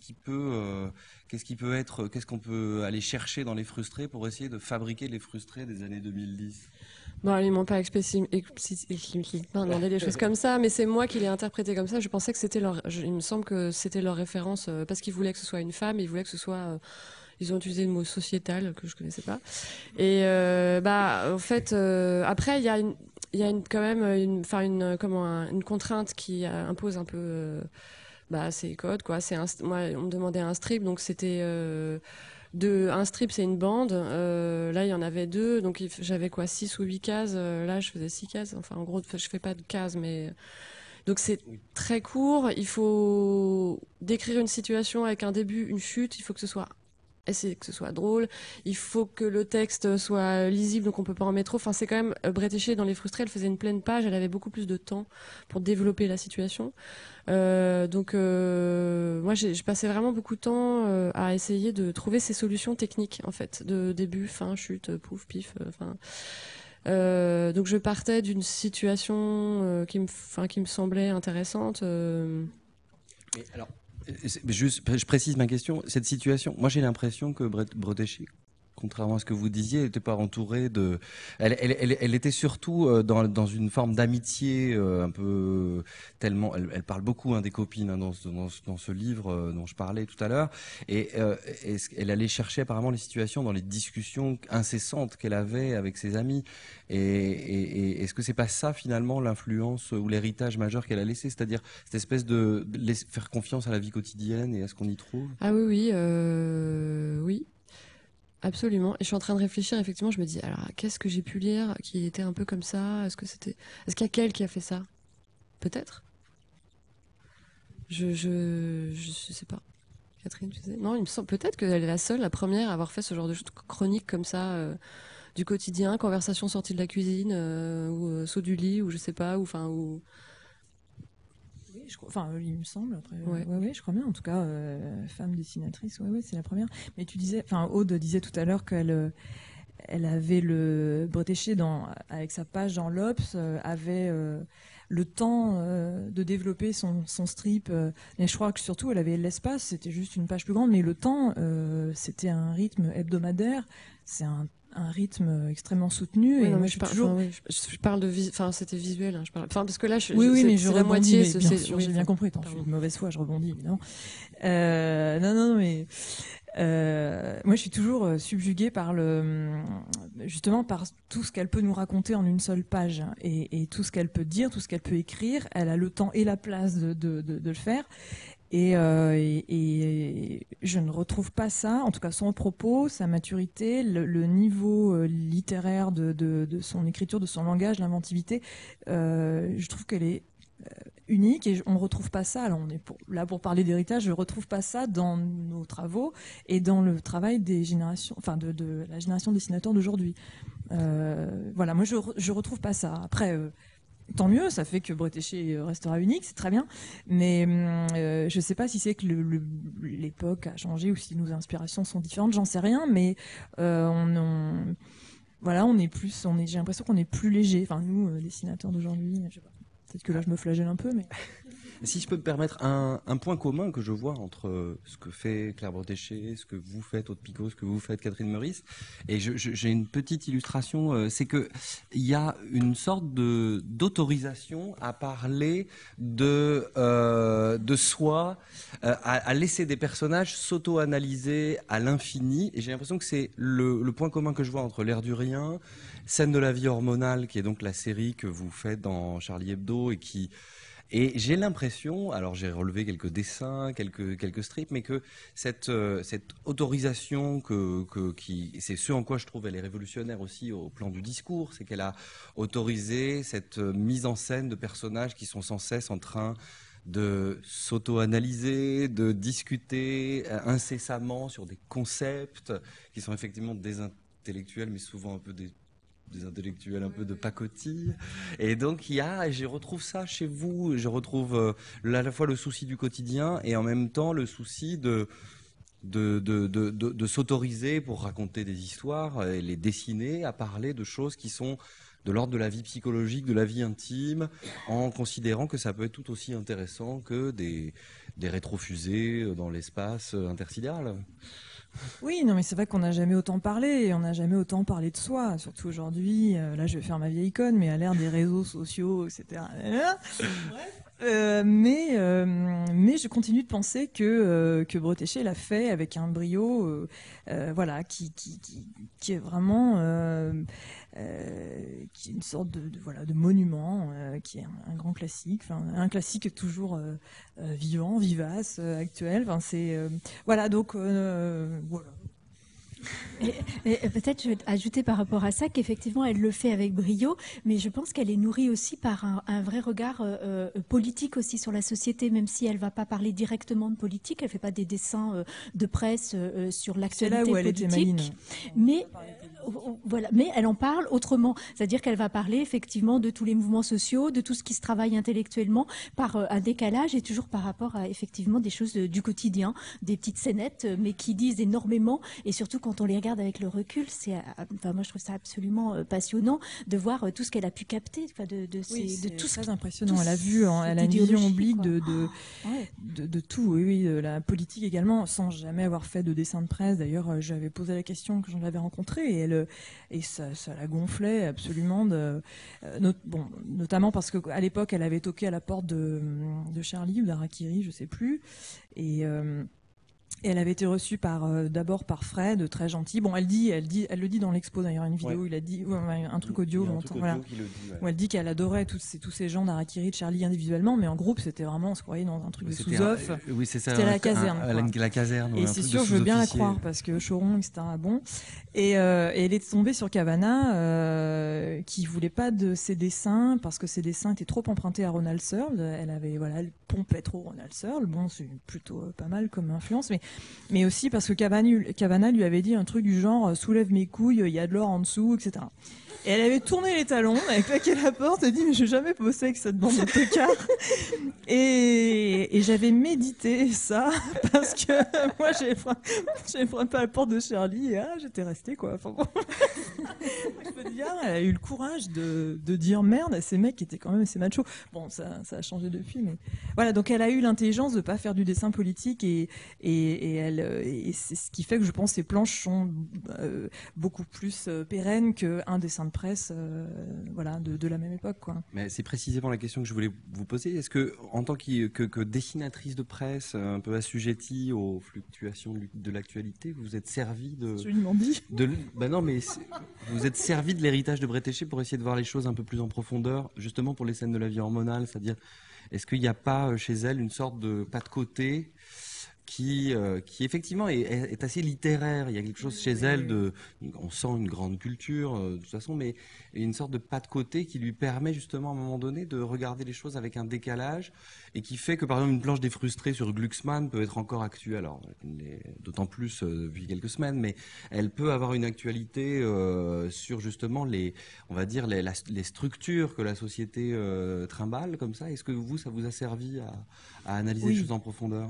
qu'on peut aller chercher dans les frustrés pour essayer de fabriquer les frustrés des années 2010? Bon, ils m'ont pas explicitement demandé des choses comme ça, mais c'est moi qui l'ai interprété comme ça. Je pensais que il me semble que c'était leur référence, parce qu'ils voulaient que ce soit une femme, ils voulaient que ce soit, ils ont utilisé le mot sociétal, que je connaissais pas. Et, en fait, après, il y a quand même une contrainte qui impose un peu, ces codes, quoi. Moi, on me demandait un strip, donc c'était, un strip, c'est une bande. Là, il y en avait 2, donc j'avais 6 ou 8 cases. Là, je faisais 6 cases. Enfin, en gros, je fais pas de cases, mais donc c'est très court. Il faut décrire une situation avec un début, une chute. Il faut que ce soit drôle. Il faut que le texte soit lisible, donc on peut pas en mettre trop. Enfin, c'est quand même Bretéché dans Les Frustrés. Elle faisait une pleine page. Elle avait beaucoup plus de temps pour développer la situation. Moi, je passais vraiment beaucoup de temps à essayer de trouver ces solutions techniques, en fait, de début, fin, chute, pouf, pif. Donc je partais d'une situation qui me semblait intéressante. Mais alors, je précise ma question. Cette situation, moi j'ai l'impression que Bretéché, contrairement à ce que vous disiez, elle n'était pas entourée de... Elle était surtout dans une forme d'amitié un peu... tellement... Elle parle beaucoup des copines dans ce livre dont je parlais tout à l'heure. Et elle allait chercher apparemment les situations dans les discussions incessantes qu'elle avait avec ses amis. Et est-ce que c'est pas ça finalement l'influence ou l'héritage majeur qu'elle a laissé, c'est-à-dire cette espèce de faire confiance à la vie quotidienne et à ce qu'on y trouve? Ah oui, oui. Absolument. Et je suis en train de réfléchir, effectivement, je me dis, alors, qu'est-ce que j'ai pu lire qui était un peu comme ça? Est-ce qu'il y a quelqu'un qui a fait ça? Peut-être? Je sais pas. Catherine, tu sais? Non, il me semble peut-être qu'elle est la première à avoir fait ce genre de chronique comme ça, du quotidien, conversation sortie de la cuisine, ou saut du lit, ou je sais pas, ou... il me semble. Après, ouais. je crois bien. En tout cas, femme dessinatrice, c'est la première. Mais tu disais, Aude disait tout à l'heure qu'elle avait le Bretéché avec sa page dans l'Obs, avait le temps de développer son strip. Et je crois que surtout, elle avait l'espace. C'était juste une page plus grande, mais le temps, c'était un rythme hebdomadaire. C'est un un rythme extrêmement soutenu. Oui, et non, moi, je parle de parce que là, mais je c'est la rebondis, moitié. mais bien sûr, j'ai bien compris. Je suis de mauvaise foi, je rebondis évidemment. Non, mais moi, je suis toujours subjuguée par justement par tout ce qu'elle peut nous raconter en une seule page et tout ce qu'elle peut dire, tout ce qu'elle peut écrire. Elle a le temps et la place de le faire. Et je ne retrouve pas ça, en tout cas son propos, sa maturité, le niveau littéraire de son écriture, de son langage, l'inventivité. Je trouve qu'elle est unique et on ne retrouve pas ça. Alors on est là pour parler d'héritage, je ne retrouve pas ça dans nos travaux et dans le travail des générations, enfin de la génération de dessinateurs d'aujourd'hui. Voilà, moi je retrouve pas ça. Après. Tant mieux, ça fait que Bretéché restera unique, c'est très bien. Mais je ne sais pas si c'est que l'époque a changé ou si nos inspirations sont différentes, j'en sais rien. Mais voilà, j'ai l'impression qu'on est plus léger. Enfin, nous, dessinateurs d'aujourd'hui, je sais pas. Peut-être que là, je me flagelle un peu, mais. Si je peux me permettre, un point commun que je vois entre ce que fait Claire Bretéché, ce que vous faites, Aude Picot, ce que vous faites, Catherine Meurice, et j'ai une petite illustration, c'est que il y a une sorte d'autorisation à parler de soi, à laisser des personnages s'auto-analyser à l'infini, et j'ai l'impression que c'est le point commun que je vois entre L'air du rien, Scène de la vie hormonale, qui est donc la série que vous faites dans Charlie Hebdo et j'ai l'impression, alors j'ai relevé quelques dessins, quelques strips, mais que cette autorisation c'est ce en quoi je trouve elle est révolutionnaire aussi au plan du discours, c'est qu'elle a autorisé cette mise en scène de personnages qui sont sans cesse en train de s'auto-analyser, de discuter incessamment sur des concepts qui sont effectivement des intellectuels, mais souvent un peu des intellectuels un peu de pacotille. Et donc je retrouve ça chez vous, je retrouve à la fois le souci du quotidien et en même temps le souci de s'autoriser pour raconter des histoires et les dessiner, à parler de choses qui sont de l'ordre de la vie psychologique, de la vie intime, en considérant que ça peut être tout aussi intéressant que des rétrofusées dans l'espace intersidéral. Oui, non, mais c'est vrai qu'on n'a jamais autant parlé, et on n'a jamais autant parlé de soi, surtout aujourd'hui. Là, je vais faire ma vieille conne, mais à l'ère des réseaux sociaux, etc. Mais je continue de penser que Bretéché l'a fait avec un brio, voilà, qui est vraiment qui est une sorte de monument, qui est un grand classique, un classique toujours vivant, vivace, actuel. Enfin, c'est voilà, donc voilà. Et peut-être je vais ajouter par rapport à ça qu'effectivement elle le fait avec brio, mais je pense qu'elle est nourrie aussi par un vrai regard politique aussi sur la société, même si elle ne va pas parler directement de politique, elle ne fait pas des dessins de presse sur l'actualité politique. C'est là où elle était maline. Mais voilà, mais elle en parle autrement, c'est-à-dire qu'elle va parler effectivement de tous les mouvements sociaux, de tout ce qui se travaille intellectuellement par un décalage et toujours par rapport à effectivement des choses du quotidien, des petites scénettes, mais qui disent énormément, et surtout quand on les regarde avec le recul, moi je trouve ça absolument passionnant de voir tout ce qu'elle a pu capter, de tout très impressionnant. Elle a vu, elle a une vision oblique de tout, oui, de la politique également, sans jamais avoir fait de dessin de presse. D'ailleurs, j'avais posé la question quand je l'avais rencontrée, et ça la gonflait absolument, notamment parce qu'à l'époque elle avait toqué à la porte de Charlie ou d'Harakiri, je sais plus, et elle avait été reçue d'abord par Fred, très gentil. Bon, elle le dit dans l'expo d'ailleurs, une vidéo, il a dit un truc audio, où elle dit qu'elle adorait tous ces gens d'Harakiri, de Charlie individuellement, mais en groupe c'était vraiment, on se croyait dans un truc de sous-off. Oui, c'est ça. C'était la caserne. La caserne. Et c'est sûr, je veux bien la croire parce que Choron, etc. Bon, et elle est tombée sur Cavana, qui voulait pas de ses dessins parce que ses dessins étaient trop empruntés à Ronald Searle. Elle pompait trop Ronald Searle. Bon, c'est plutôt pas mal comme influence, mais aussi parce que Cavana lui avait dit un truc du genre soulève mes couilles, il y a de l'or en dessous, etc. Et elle avait tourné les talons, elle avait claqué la porte, elle a dit mais je vais jamais bosser avec cette bande de tocards. Et j'avais médité ça parce que moi j'avais frappé à la porte de Charlie et j'étais restée quoi. Enfin, bon. Je peux dire, elle a eu le courage de dire merde à ces mecs qui étaient quand même assez machos. Bon, ça a changé depuis, mais voilà. Donc elle a eu l'intelligence de pas faire du dessin politique et c'est ce qui fait que je pense que ces planches sont beaucoup plus pérennes qu'un dessin de presse, voilà, de la même époque, quoi. Mais c'est précisément la question que je voulais vous poser. Est-ce que, en tant que dessinatrice de presse, un peu assujettie aux fluctuations de l'actualité, vous êtes servi de... Absolument dit. Ben non, mais vous êtes servi de l'héritage de Bretéché pour essayer de voir les choses un peu plus en profondeur, justement pour les scènes de la vie hormonale, c'est-à-dire, est-ce qu'il n'y a pas chez elle une sorte de pas de côté qui effectivement est assez littéraire. Il y a quelque chose chez elle on sent une grande culture de toute façon, mais une sorte de pas de côté qui lui permet justement à un moment donné de regarder les choses avec un décalage et qui fait que par exemple une planche des frustrés sur Glucksmann peut être encore actuelle. Alors d'autant plus depuis quelques semaines, mais elle peut avoir une actualité sur justement on va dire les structures que la société trimballe comme ça. Est-ce que ça vous a servi à analyser les choses en profondeur?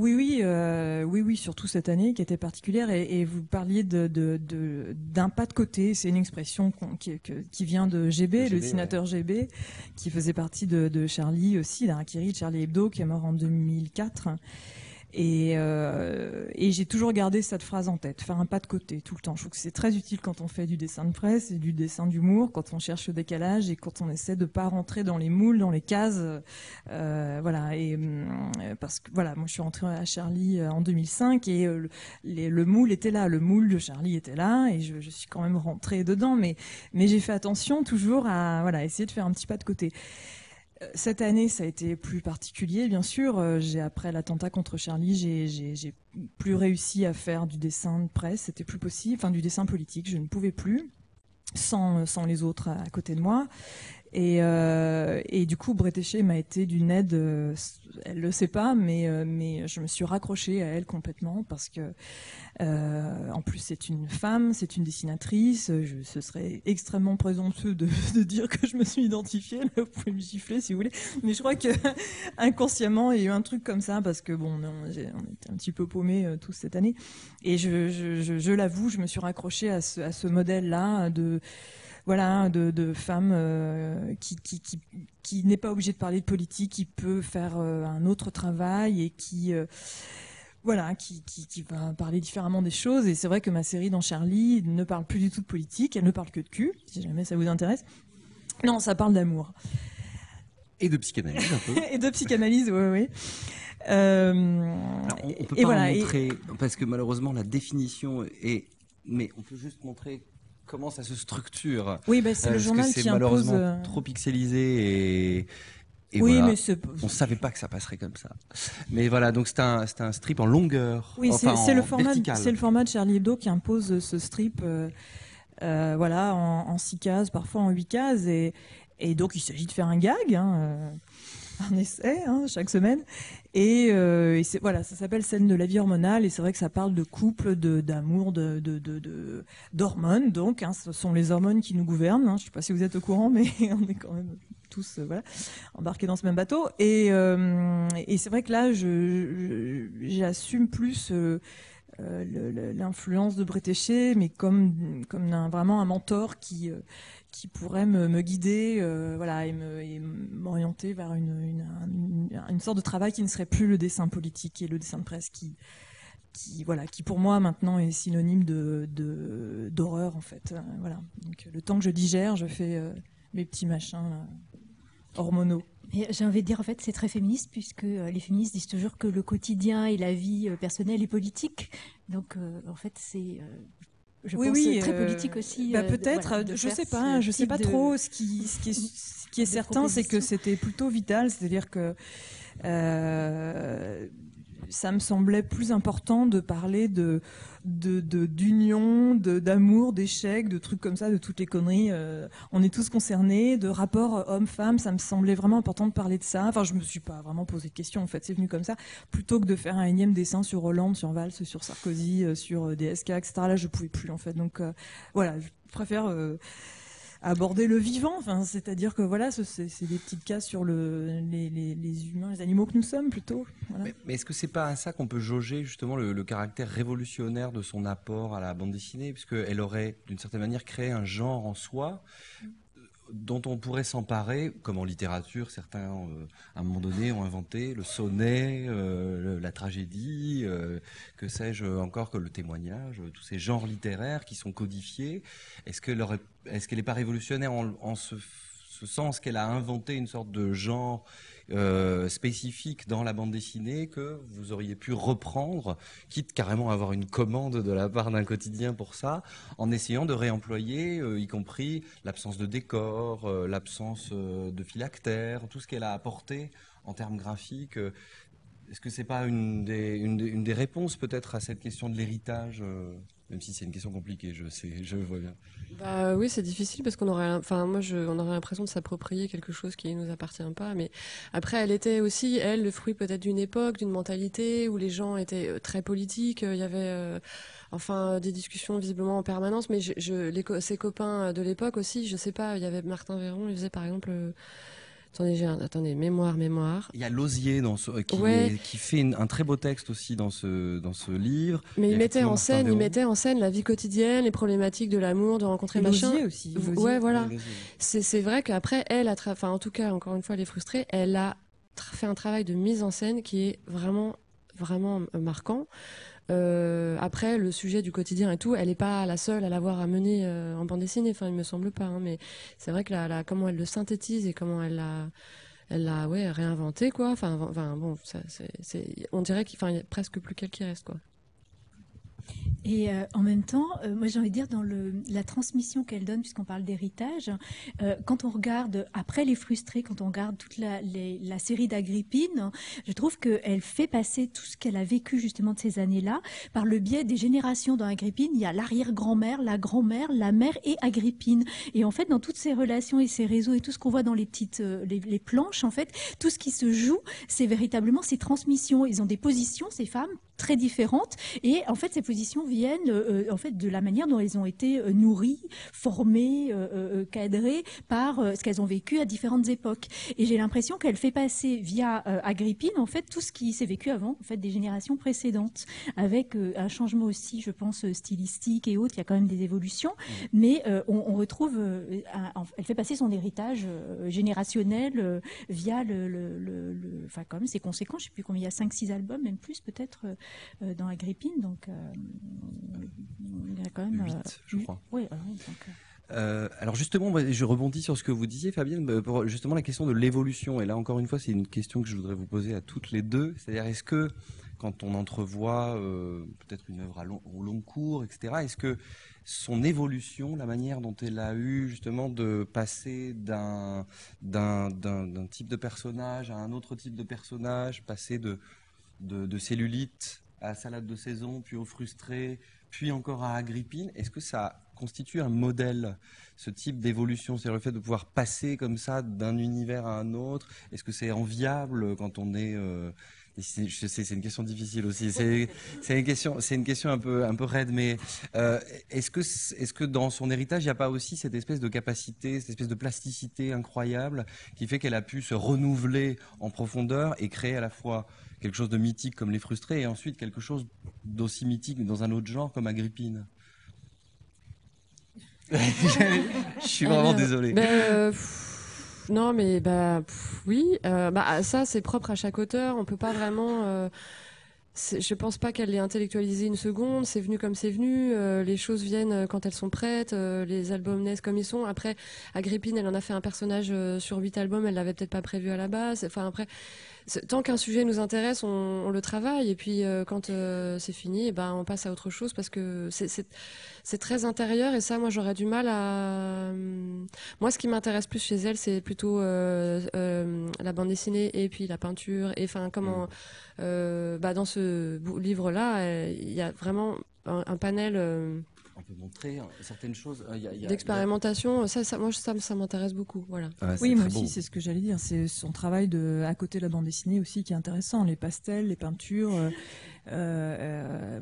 Oui, surtout cette année qui était particulière. Et vous parliez d'un pas de côté. C'est une expression qui vient de GB, le dessinateur GB, qui faisait partie de Charlie aussi, d'Harakiri, de Charlie Hebdo, qui est mort en 2004. Et j'ai toujours gardé cette phrase en tête, faire un pas de côté tout le temps. Je trouve que c'est très utile quand on fait du dessin de presse et du dessin d'humour, quand on cherche le décalage et quand on essaie de pas rentrer dans les moules, dans les cases. Voilà. Et parce que voilà, moi je suis rentrée à Charlie en 2005 et le moule était là, le moule de Charlie était là et je suis quand même rentrée dedans. Mais j'ai fait attention toujours à essayer de faire un petit pas de côté. Cette année, ça a été plus particulier, bien sûr. Après l'attentat contre Charlie, j'ai plus réussi à faire du dessin de presse. C'était plus possible. Enfin, du dessin politique, je ne pouvais plus sans les autres à côté de moi. Et du coup, Bretéché m'a été d'une aide. Elle le sait pas, mais je me suis raccrochée à elle complètement parce que, en plus, c'est une femme, c'est une dessinatrice. Ce serait extrêmement présomptueux de dire que je me suis identifiée. Là, vous pouvez me gifler si vous voulez, mais je crois que inconsciemment, il y a eu un truc comme ça parce que bon, on était un petit peu paumés tous cette année. Et je l'avoue, je me suis raccrochée à ce modèle-là de femme qui n'est pas obligée de parler de politique, qui peut faire un autre travail et qui va parler différemment des choses. Et c'est vrai que ma série dans Charlie ne parle plus du tout de politique, elle ne parle que de cul, si jamais ça vous intéresse. Non, ça parle d'amour. Et de psychanalyse un peu. Et de psychanalyse, oui. Alors, on peut pas montrer, parce que malheureusement la définition est... Mais on peut juste montrer... comment ça se structure. Oui, c'est le journal qui impose... C'est malheureusement trop pixelisé et oui, voilà. Mais on savait pas que ça passerait comme ça. Mais voilà, donc c'est un strip en longueur. Oui, c'est le format de Charlie Hebdo qui impose ce strip en 6 cases, parfois en 8 cases. Et donc il s'agit de faire un gag, un essai chaque semaine. Et ça s'appelle Scène de la vie hormonale, et c'est vrai que ça parle de couple, d'amour, d'hormones. Donc, ce sont les hormones qui nous gouvernent. Je ne sais pas si vous êtes au courant, mais on est quand même tous embarqués dans ce même bateau. Et c'est vrai que là, j'assume plus l'influence de Bretéché, mais comme vraiment un mentor qui pourrait me guider et m'orienter vers une sorte de travail qui ne serait plus le dessin politique et le dessin de presse qui pour moi maintenant est synonyme d'horreur en fait. Voilà. Donc le temps que je digère, je fais mes petits machins là, hormonaux. Et j'ai envie de dire, en fait, c'est très féministe, puisque les féministes disent toujours que le quotidien et la vie personnelle est politique. Donc, en fait, c'est... je pense très politique aussi. Peut-être, je sais pas trop. Ce qui est certain, c'est que c'était plutôt vital, c'est-à-dire que ça me semblait plus important de parler d'union, d'amour, d'échecs, de trucs comme ça, de toutes les conneries. On est tous concernés, de rapports hommes-femmes. Ça me semblait vraiment important de parler de ça. Enfin, je me suis pas vraiment posé de questions. En fait, c'est venu comme ça, plutôt que de faire un énième dessin sur Hollande, sur Valls, sur Sarkozy, sur DSK, etc. Là, je pouvais plus en fait. Donc, je préfère aborder le vivant. Enfin, c'est-à-dire que voilà, c'est des petites cases sur les humains, les animaux que nous sommes plutôt. Voilà. Mais est-ce que c'est pas à ça qu'on peut jauger justement le caractère révolutionnaire de son apport à la bande dessinée, puisqu'elle aurait d'une certaine manière créé un genre en soi dont on pourrait s'emparer, comme en littérature, certains, à un moment donné, ont inventé le sonnet, la tragédie, que sais-je encore, que le témoignage, tous ces genres littéraires qui sont codifiés. Est-ce qu'elle n'est pas révolutionnaire en ce sens qu'elle a inventé une sorte de genre spécifique dans la bande dessinée que vous auriez pu reprendre, quitte carrément à avoir une commande de la part d'un quotidien pour ça, en essayant de réemployer, y compris l'absence de décor, l'absence de phylactère, tout ce qu'elle a apporté en termes graphiques. Est-ce que c'est pas une des réponses peut-être à cette question de l'héritage, même si c'est une question compliquée, je sais, je vois bien. Bah oui, c'est difficile parce qu'on aurait, enfin moi, on aurait l'impression de s'approprier quelque chose qui nous appartient pas. Mais après, elle était aussi, elle, le fruit peut-être d'une époque, d'une mentalité où les gens étaient très politiques. Il y avait, enfin, des discussions visiblement en permanence. Mais ses copains de l'époque aussi, je sais pas. Il y avait Martin Véron, il faisait par exemple. Attendez, mémoire. Il y a Lausier qui fait un très beau texte aussi dans ce livre. Mais il mettait en scène la vie quotidienne, les problématiques de l'amour, de rencontrer machin. Lausier aussi. Ouais, voilà. Ouais, C'est vrai qu'après, elle enfin, en tout cas, encore une fois, elle est frustrée. Elle a fait un travail de mise en scène qui est vraiment, vraiment marquant. Après, le sujet du quotidien et tout, elle n'est pas la seule à l'avoir amené en bande dessinée. Enfin, il me semble pas. Hein, mais c'est vrai que comment elle le synthétise et comment elle l'a réinventé, quoi. Enfin bon, on dirait qu'il y a presque plus qu'elle qui reste, quoi. Et en même temps, moi j'ai envie de dire dans la transmission qu'elle donne, puisqu'on parle d'héritage, quand on regarde après Les Frustrés, quand on regarde toute la série d'Agrippine, je trouve qu'elle fait passer tout ce qu'elle a vécu justement de ces années-là par le biais des générations. Dans Agrippine, il y a l'arrière-grand-mère, la grand-mère, la mère et Agrippine. Et en fait, dans toutes ces relations et ces réseaux et tout ce qu'on voit dans les petites les planches, en fait, tout ce qui se joue, c'est véritablement ces transmissions. Ils ont des positions, ces femmes, très différentes, et en fait ces positions viennent en fait de la manière dont elles ont été nourries, formées, cadrées par ce qu'elles ont vécu à différentes époques. Et j'ai l'impression qu'elle fait passer via Agrippine en fait tout ce qui s'est vécu avant, en fait des générations précédentes, avec un changement aussi, je pense, stylistique et autres. Il y a quand même des évolutions, mais on retrouve, elle fait passer son héritage générationnel via enfin quand même c'est conséquent. Je sais plus combien il y a, 5-6 albums, même plus peut-être. Dans Agrippine, donc il y a quand même 8, je crois. Oui, alors justement, je rebondis sur ce que vous disiez, Fabienne, pour justement la question de l'évolution. Et là, encore une fois, c'est une question que je voudrais vous poser à toutes les deux. C'est-à-dire, est-ce que, quand on entrevoit peut-être une œuvre au long cours, etc., est-ce que son évolution, la manière dont elle a eu justement de passer d'un type de personnage à un autre type de personnage, passer de Cellulite à Salade de saison, puis aux Frustrés, puis encore à Agrippine, est-ce que ça constitue un modèle, ce type d'évolution, c'est le fait de pouvoir passer comme ça d'un univers à un autre? Est-ce que c'est enviable quand on est je sais, c'est une question difficile aussi. C'est une question un peu raide, mais est-ce que dans son héritage, il n'y a pas aussi cette espèce de capacité, cette espèce de plasticité incroyable qui fait qu'elle a pu se renouveler en profondeur et créer à la fois quelque chose de mythique comme Les Frustrés et ensuite quelque chose d'aussi mythique dans un autre genre comme Agrippine? Je suis vraiment désolé. Non, mais oui. Ça, c'est propre à chaque auteur. On peut pas vraiment. Je pense pas qu'elle l'ait intellectualisé une seconde. C'est venu comme c'est venu. Les choses viennent quand elles sont prêtes. Les albums naissent comme ils sont. Après, Agrippine, elle en a fait un personnage sur 8 albums. Elle l'avait peut-être pas prévu à la base. Enfin, après, tant qu'un sujet nous intéresse, on le travaille. Et puis, quand c'est fini, on passe à autre chose parce que c'est très intérieur. Et ça, moi, j'aurais du mal à. Moi, ce qui m'intéresse plus chez elle, c'est plutôt la bande dessinée et puis la peinture. Et enfin, comment. Dans ce livre-là, il y a vraiment un panel. On peut montrer certaines choses. D'expérimentation, moi, ça m'intéresse beaucoup. Voilà. Oui, moi aussi, c'est ce que j'allais dire. C'est son travail à côté de la bande dessinée aussi qui est intéressant. Les pastels, les peintures.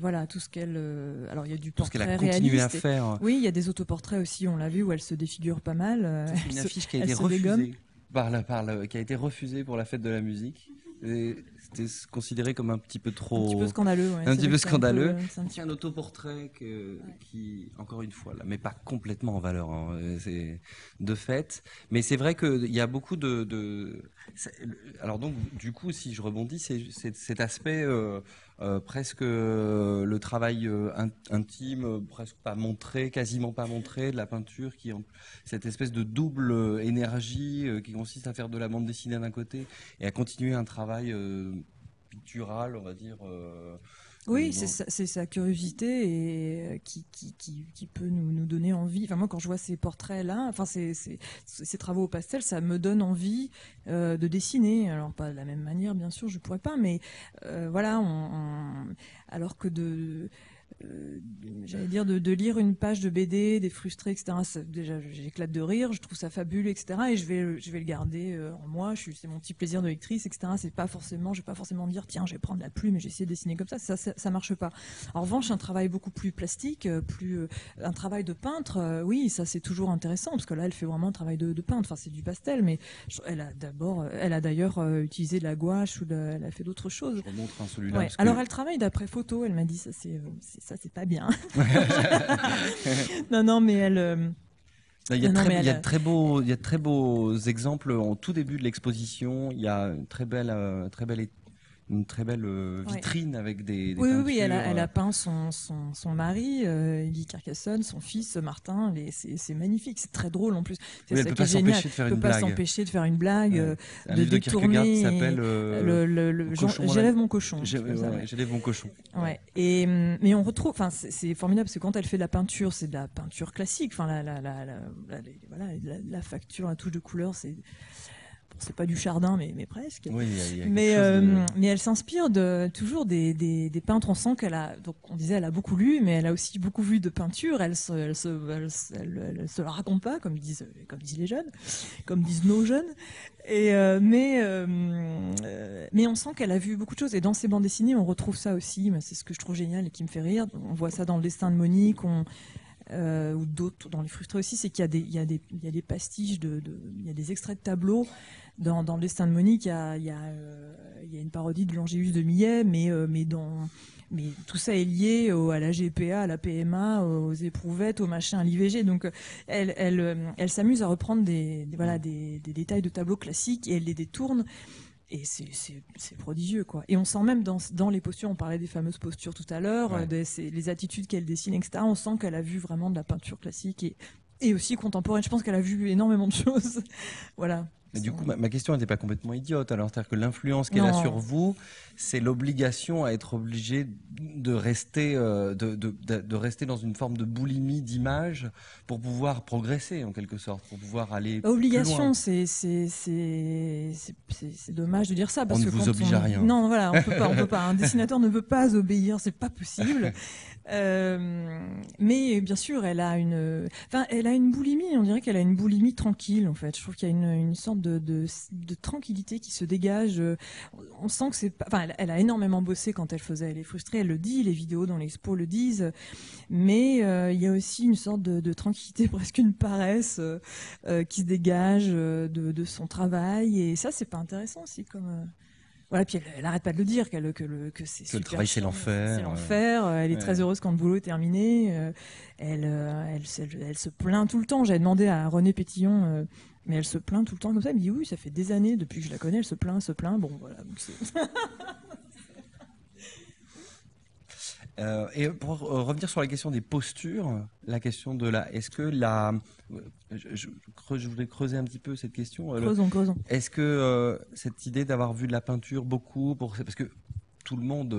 voilà, tout ce qu'elle. Alors il y a du Tout ce qu'elle portrait a continué à réaliste. faire. Oui, il y a des autoportraits aussi, on l'a vu, où elle se défigure pas mal. C'est une affiche qui a elle été se dégomme. refusée qui a été refusée pour la fête de la musique. C'était considéré comme un petit peu trop. Un petit peu scandaleux. Ouais, Un petit peu scandaleux. C'est un autoportrait qui, encore une fois, la met pas complètement en valeur, hein, c'est de fait. Mais c'est vrai qu'il y a beaucoup alors donc, du coup, si je rebondis, c'est cet aspect presque le travail intime, presque pas montré, quasiment pas montré, de la peinture, cette espèce de double énergie qui consiste à faire de la bande dessinée d'un côté et à continuer un travail pictural, on va dire. Oui, c'est sa curiosité et qui peut nous donner envie. Enfin, moi, quand je vois ces portraits-là, enfin ces travaux au pastel, ça me donne envie de dessiner. Alors pas de la même manière, bien sûr, je pourrais pas, mais voilà, alors que j'allais dire de lire une page de BD, des frustrés, etc. Déjà, j'éclate de rire, je trouve ça fabuleux, etc. Et je vais le garder en moi. C'est mon petit plaisir de lectrice, etc. Je vais pas forcément dire tiens, je vais prendre la plume et j'essaie de dessiner comme ça. Ça marche pas. En revanche, un travail beaucoup plus plastique, un travail de peintre, oui, ça c'est toujours intéressant parce que là, elle fait vraiment un travail de peintre. Enfin, c'est du pastel, mais elle a d'ailleurs utilisé de la gouache ou elle a fait d'autres choses. Je remontre celui-là. Ouais. Alors, elle travaille d'après photo. Elle m'a dit ça, c'est pas bien. non, mais elle. Il y a de très beaux exemples en tout début de l'exposition. Il y a une très belle vitrine avec des oui, peintures. Oui, elle a peint son mari, Elie Carcassonne, son fils Martin. C'est magnifique, c'est très drôle en plus. Oui, elle ne peut pas s'empêcher de faire une blague. Elle peut pas s'empêcher de faire une blague, un de livre détourner. De Kierkegaard qui s'appelle J'élève mon cochon. J'élève mon cochon. Ouais. Mais on retrouve, enfin, c'est formidable parce que quand elle fait de la peinture, c'est de la peinture classique. Enfin, la facture, la touche de couleur, c'est pas du Chardin, mais presque. Oui, mais elle s'inspire toujours des peintres. On sent donc on disait, elle a beaucoup lu, mais elle a aussi beaucoup vu de peinture. Elle se la raconte pas, comme disent les jeunes, comme disent nos jeunes. Mais on sent qu'elle a vu beaucoup de choses. Et dans ses bandes dessinées, on retrouve ça aussi. C'est ce que je trouve génial et qui me fait rire. On voit ça dans Le Destin de Monique. Ou d'autres dans Les Frustrés aussi, c'est qu'il y a des pastiches, il y a des extraits de tableaux. Dans Le Destin de Monique, il y a une parodie de l'Angélus de Millet, mais tout ça est lié à la GPA, à la PMA, aux éprouvettes, au machin, à l'IVG. Donc elle s'amuse à reprendre des détails de tableaux classiques et elle les détourne. Et c'est prodigieux, quoi. Et on sent même dans les postures, on parlait des fameuses postures tout à l'heure, les attitudes qu'elle dessine, etc. On sent qu'elle a vu vraiment de la peinture classique et aussi contemporaine. Je pense qu'elle a vu énormément de choses. Voilà. Mais du coup, ma question n'était pas complètement idiote. Alors, c'est-à-dire que l'influence qu'elle a sur vous, c'est l'obligation à être obligé de rester, de rester dans une forme de boulimie d'image pour pouvoir progresser, en quelque sorte, pour pouvoir aller obligation, plus loin. c'est dommage de dire ça parce on ne vous oblige à rien. Non, voilà, on peut pas. Un dessinateur ne peut pas obéir, c'est pas possible. Mais bien sûr, elle a une boulimie. On dirait qu'elle a une boulimie tranquille, en fait. Je trouve qu'il y a une sorte de tranquillité qui se dégage. On sent que c'est pas. Enfin, elle a énormément bossé quand elle faisait Les Frustrés. Elle le dit, les vidéos dans l'expo le disent. Mais il y a aussi une sorte de tranquillité, presque une paresse qui se dégage de son travail. Et ça, c'est pas intéressant aussi comme. Voilà, puis elle arrête pas de le dire que le travail c'est l'enfer. C'est l'enfer. Elle est très heureuse quand le boulot est terminé. Elle se plaint tout le temps. J'avais demandé à René Pétillon, mais elle se plaint tout le temps comme ça. Elle me dit oui, ça fait des années depuis que je la connais. Elle se plaint. Bon, voilà. Et pour revenir sur la question des postures, la question de est-ce que je voulais creuser un petit peu cette question. Creusons. Est-ce que cette idée d'avoir vu de la peinture beaucoup, parce que tout le monde,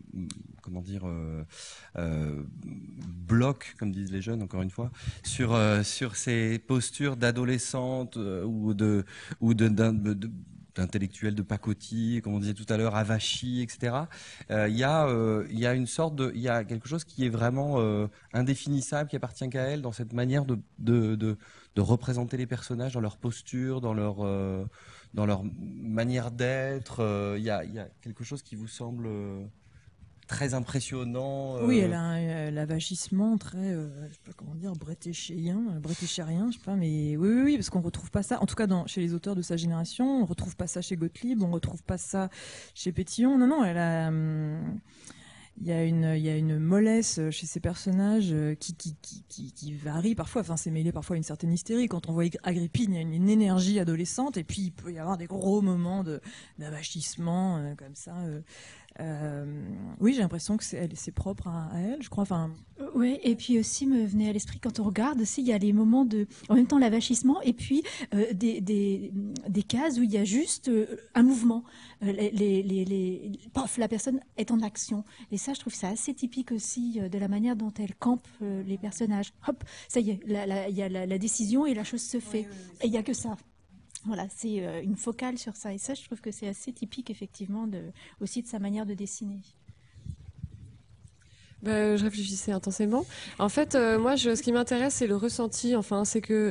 bloque, comme disent les jeunes, encore une fois, sur ces postures d'adolescente ou d'intellectuels de pacotille, comme on disait tout à l'heure, avachis, etc. Il y a une sorte il y a quelque chose qui est vraiment indéfinissable, qui appartient qu'à elle, dans cette manière de représenter les personnages, dans leur posture, dans leur manière d'être. Il y a quelque chose qui vous semble très impressionnant. Oui, elle a un vachissement très, je sais pas comment dire, brétéchérien, je sais pas, mais oui, parce qu'on retrouve pas ça, en tout cas chez les auteurs de sa génération, on retrouve pas ça chez Gottlieb, on retrouve pas ça chez Pétillon. Non, elle a, il y a une mollesse chez ces personnages qui varie parfois. Enfin, c'est mêlé parfois à une certaine hystérie. Quand on voit Agrippine, il y a une énergie adolescente, et puis il peut y avoir des gros moments d'avachissement comme ça. Oui, j'ai l'impression que c'est propre à elle, je crois. Enfin. Oui, et puis aussi me venait à l'esprit quand on regarde aussi, il y a les moments en même temps l'avachissement et puis des cases où il y a juste un mouvement. Paf, la personne est en action. Et ça, je trouve ça assez typique aussi de la manière dont elle campe les personnages. Hop, ça y est, il y a la décision et la chose se fait. Et il n'y a que ça. Voilà, c'est une focale sur ça. Et ça, je trouve que c'est assez typique, effectivement, aussi de sa manière de dessiner. Je réfléchissais intensément. En fait, moi, ce qui m'intéresse, c'est le ressenti. Enfin, c'est que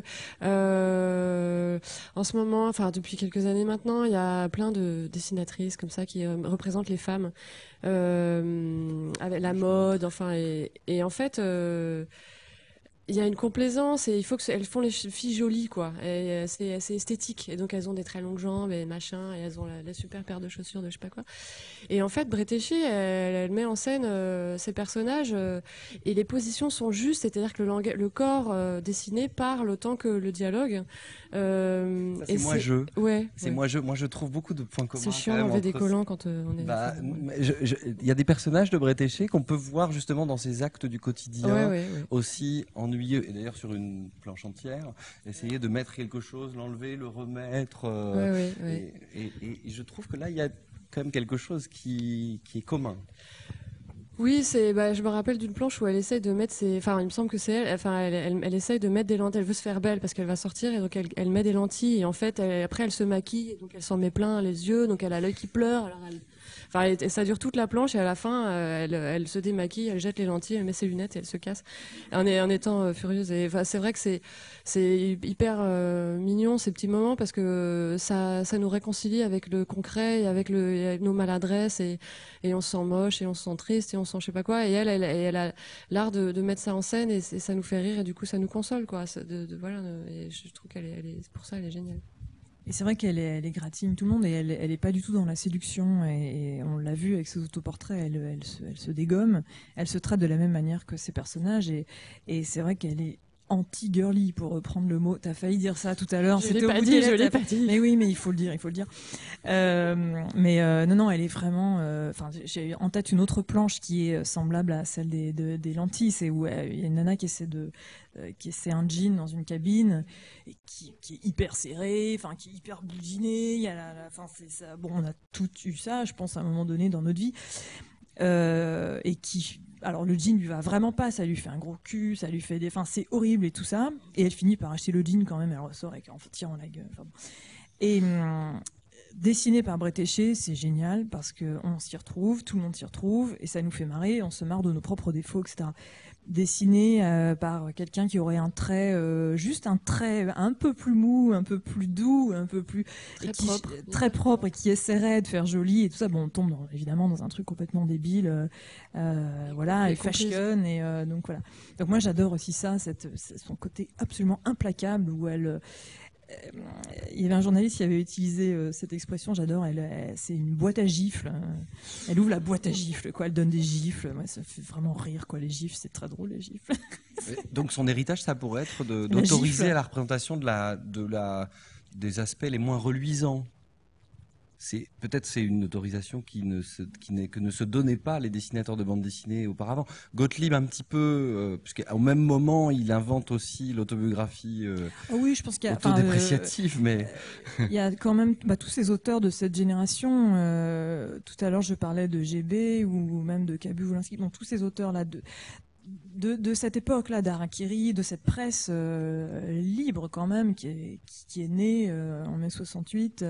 en ce moment, enfin depuis quelques années maintenant, il y a plein de dessinatrices comme ça qui représentent les femmes avec la mode. Enfin, et en fait. Il y a une complaisance et il faut elles font les filles jolies, quoi. Et c'est esthétique. Et donc elles ont des très longues jambes et machin, et elles ont la super paire de chaussures de je sais pas quoi. Et en fait, Bretéché, elle met en scène ces personnages et les positions sont justes, c'est-à-dire que le corps dessiné parle autant que le dialogue. Ça, c'est moi-je. Ouais. C'est moi-je. Moi, je trouve beaucoup de points communs. C'est chiant d'enlever des collants quand on est. Il y a des personnages de Bretéché qu'on peut voir justement dans ses actes du quotidien, aussi ennuyeux. Et d'ailleurs, sur une planche entière, essayer de mettre quelque chose, l'enlever, le remettre. Et je trouve que là, il y a quand même quelque chose qui est commun. Oui, je me rappelle d'une planche où elle essaye de mettre enfin, il me semble que c'est elle. Enfin, elle essaye de mettre des lentilles. Elle veut se faire belle parce qu'elle va sortir et donc elle met des lentilles et en fait, après elle se maquille et donc elle s'en met plein les yeux, donc elle a l'œil qui pleure. Alors Enfin, ça dure toute la planche et à la fin, elle se démaquille, elle jette les lentilles, elle met ses lunettes et elle se casse en étant furieuse. Et enfin, c'est vrai que c'est hyper mignon ces petits moments parce que ça nous réconcilie avec le concret et avec nos maladresses et on se sent moche et on se sent triste et on se sent je sais pas quoi. Et elle a l'art de mettre ça en scène et ça nous fait rire et du coup ça nous console quoi. Voilà. Et je trouve pour ça elle est géniale. Et c'est vrai qu'elle égratigne tout le monde et elle est pas du tout dans la séduction et on l'a vu avec ses autoportraits, elle se dégomme, elle se traite de la même manière que ses personnages et c'est vrai qu'elle est anti-girly pour reprendre le mot. T'as failli dire ça tout à l'heure. Je l'ai pas dit. Mais oui, mais il faut le dire. Non, elle est vraiment. Enfin, j'ai en tête une autre planche qui est semblable à celle des lentilles. C'est où il y a une nana qui essaie un jean dans une cabine et qui est hyper serré, enfin qui est hyper bouginé. Il y a enfin c'est ça. Bon, on a tout eu ça, je pense à un moment donné dans notre vie. Et qui, alors le jean lui va vraiment pas, ça lui fait un gros cul, ça lui fait enfin c'est horrible et tout ça, et elle finit par acheter le jean quand même, elle ressort en tirant la gueule. Enfin, bon. Et dessiné par Bretéché, c'est génial parce que on s'y retrouve, tout le monde s'y retrouve, et ça nous fait marrer, on se marre de nos propres défauts, etc. Dessiné par quelqu'un qui aurait un trait, juste un trait un peu plus mou, un peu plus doux, un peu plus très propre et qui essaierait de faire joli et tout ça. Bon, on tombe évidemment dans un truc complètement débile, voilà, et fashion et donc voilà. Donc moi j'adore aussi ça, son côté absolument implacable où elle. Il y avait un journaliste qui avait utilisé cette expression, j'adore, c'est une boîte à gifles. Elle ouvre la boîte à gifles, quoi. Elle donne des gifles. Moi, ça fait vraiment rire, quoi. Les gifles, c'est très drôle, les gifles. Donc son héritage, ça pourrait être d'autoriser la représentation des aspects les moins reluisants. Peut-être c'est une autorisation que ne se donnaient pas les dessinateurs de bande dessinée auparavant. Gottlieb un petit peu, puisqu'au même moment il invente aussi l'autobiographie oui, je pense qu'il y a autodépréciative, mais il y a quand même tous ces auteurs de cette génération. Tout à l'heure je parlais de GB ou même de Cabu Wolinski. Bon, tous ces auteurs là de cette époque-là d'Harakiri, de cette presse libre quand même qui est née en mai 68.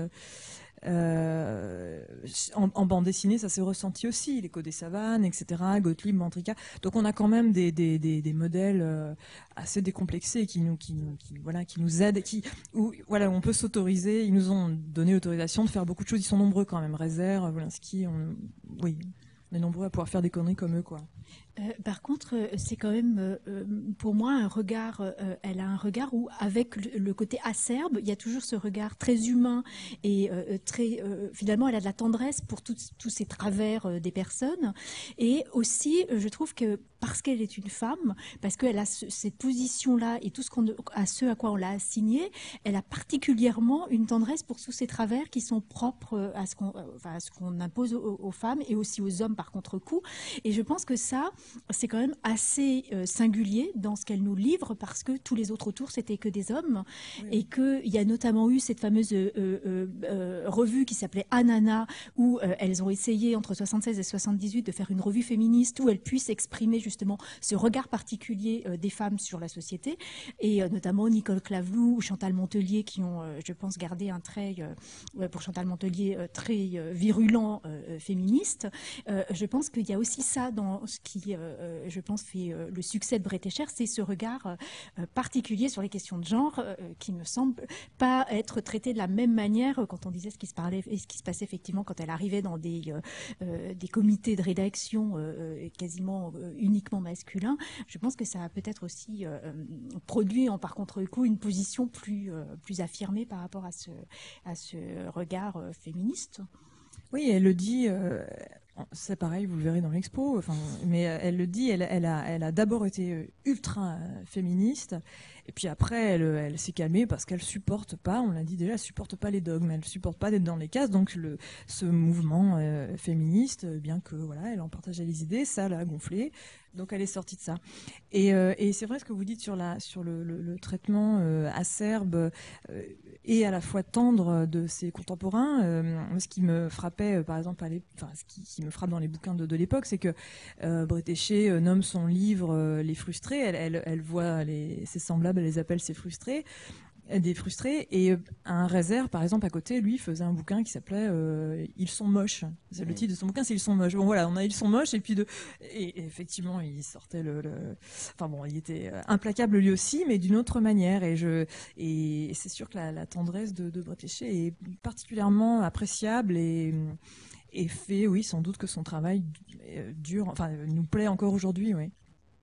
En bande dessinée, ça s'est ressenti aussi, l'écho des savanes, etc., Gottlieb, Mantrika. Donc on a quand même des modèles assez décomplexés qui nous aident, où on peut s'autoriser. Ils nous ont donné l'autorisation de faire beaucoup de choses. Ils sont nombreux quand même. Rezer, Wolinski, oui. on est nombreux à pouvoir faire des conneries comme eux, quoi. Par contre, c'est quand même, pour moi, un regard. Elle a un regard où, avec le côté acerbe, il y a toujours ce regard très humain et très. Finalement, elle a de la tendresse pour tous ces travers des personnes. Et aussi, je trouve que parce qu'elle est une femme, parce qu'elle a cette position-là et tout ce à quoi on l'a assigné, elle a particulièrement une tendresse pour tous ces travers qui sont propres à ce qu'on impose aux femmes et aussi aux hommes par contre-coup. Et je pense que ça, c'est quand même assez singulier dans ce qu'elle nous livre, parce que tous les autres autour, c'était que des hommes. Oui. Et qu'il y a notamment eu cette fameuse revue qui s'appelait Anana, où elles ont essayé, entre 76 et 78, de faire une revue féministe où elles puissent exprimer justement ce regard particulier des femmes sur la société. Et notamment Nicole Clavelou ou Chantal Montelier, qui ont, je pense, gardé un trait, pour Chantal Montelier, très virulent féministe. Je pense qu'il y a aussi ça dans ce qui, je pense, fait le succès de Bretécher, c'est ce regard particulier sur les questions de genre qui me semble pas être traité de la même manière quand on disait ce qui se passait effectivement quand elle arrivait dans des comités de rédaction quasiment uniquement masculins. Je pense que ça a peut-être aussi produit par contre-coup une position plus affirmée par rapport à ce regard féministe. Oui, elle le dit, c'est pareil, vous le verrez dans l'expo, mais elle le dit, elle a d'abord été ultra féministe, et puis après elle s'est calmée parce qu'elle supporte pas, on l'a dit déjà, elle supporte pas les dogmes, elle supporte pas d'être dans les cases, donc ce mouvement féministe, bien que voilà, elle en partageait les idées, ça l'a gonflé. Donc elle est sortie de ça. Et c'est vrai ce que vous dites sur le traitement acerbe et à la fois tendre de ses contemporains. Ce qui me frappait, par exemple, ce qui me frappe dans les bouquins de l'époque, c'est que Bretéché nomme son livre Les Frustrés. Elle voit ses semblables, elle les appelle ses frustrés. Des frustrés, et un Rézère par exemple à côté, lui faisait un bouquin qui s'appelait Ils sont moches. C'est le titre de son bouquin, c'est Ils sont moches. Bon voilà, on a Ils sont moches, et effectivement il sortait il était implacable lui aussi, mais d'une autre manière, et c'est sûr que la tendresse de Bretéché est particulièrement appréciable et fait, oui, sans doute que son travail nous plaît encore aujourd'hui, oui.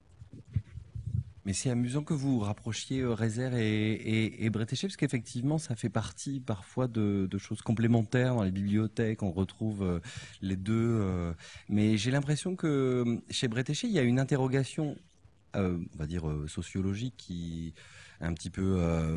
Mais c'est amusant que vous rapprochiez Rézère et Bretéché, parce qu'effectivement, ça fait partie parfois de choses complémentaires dans les bibliothèques. On retrouve les deux. Mais j'ai l'impression que chez Bretéché, il y a une interrogation, on va dire sociologique, qui un petit peu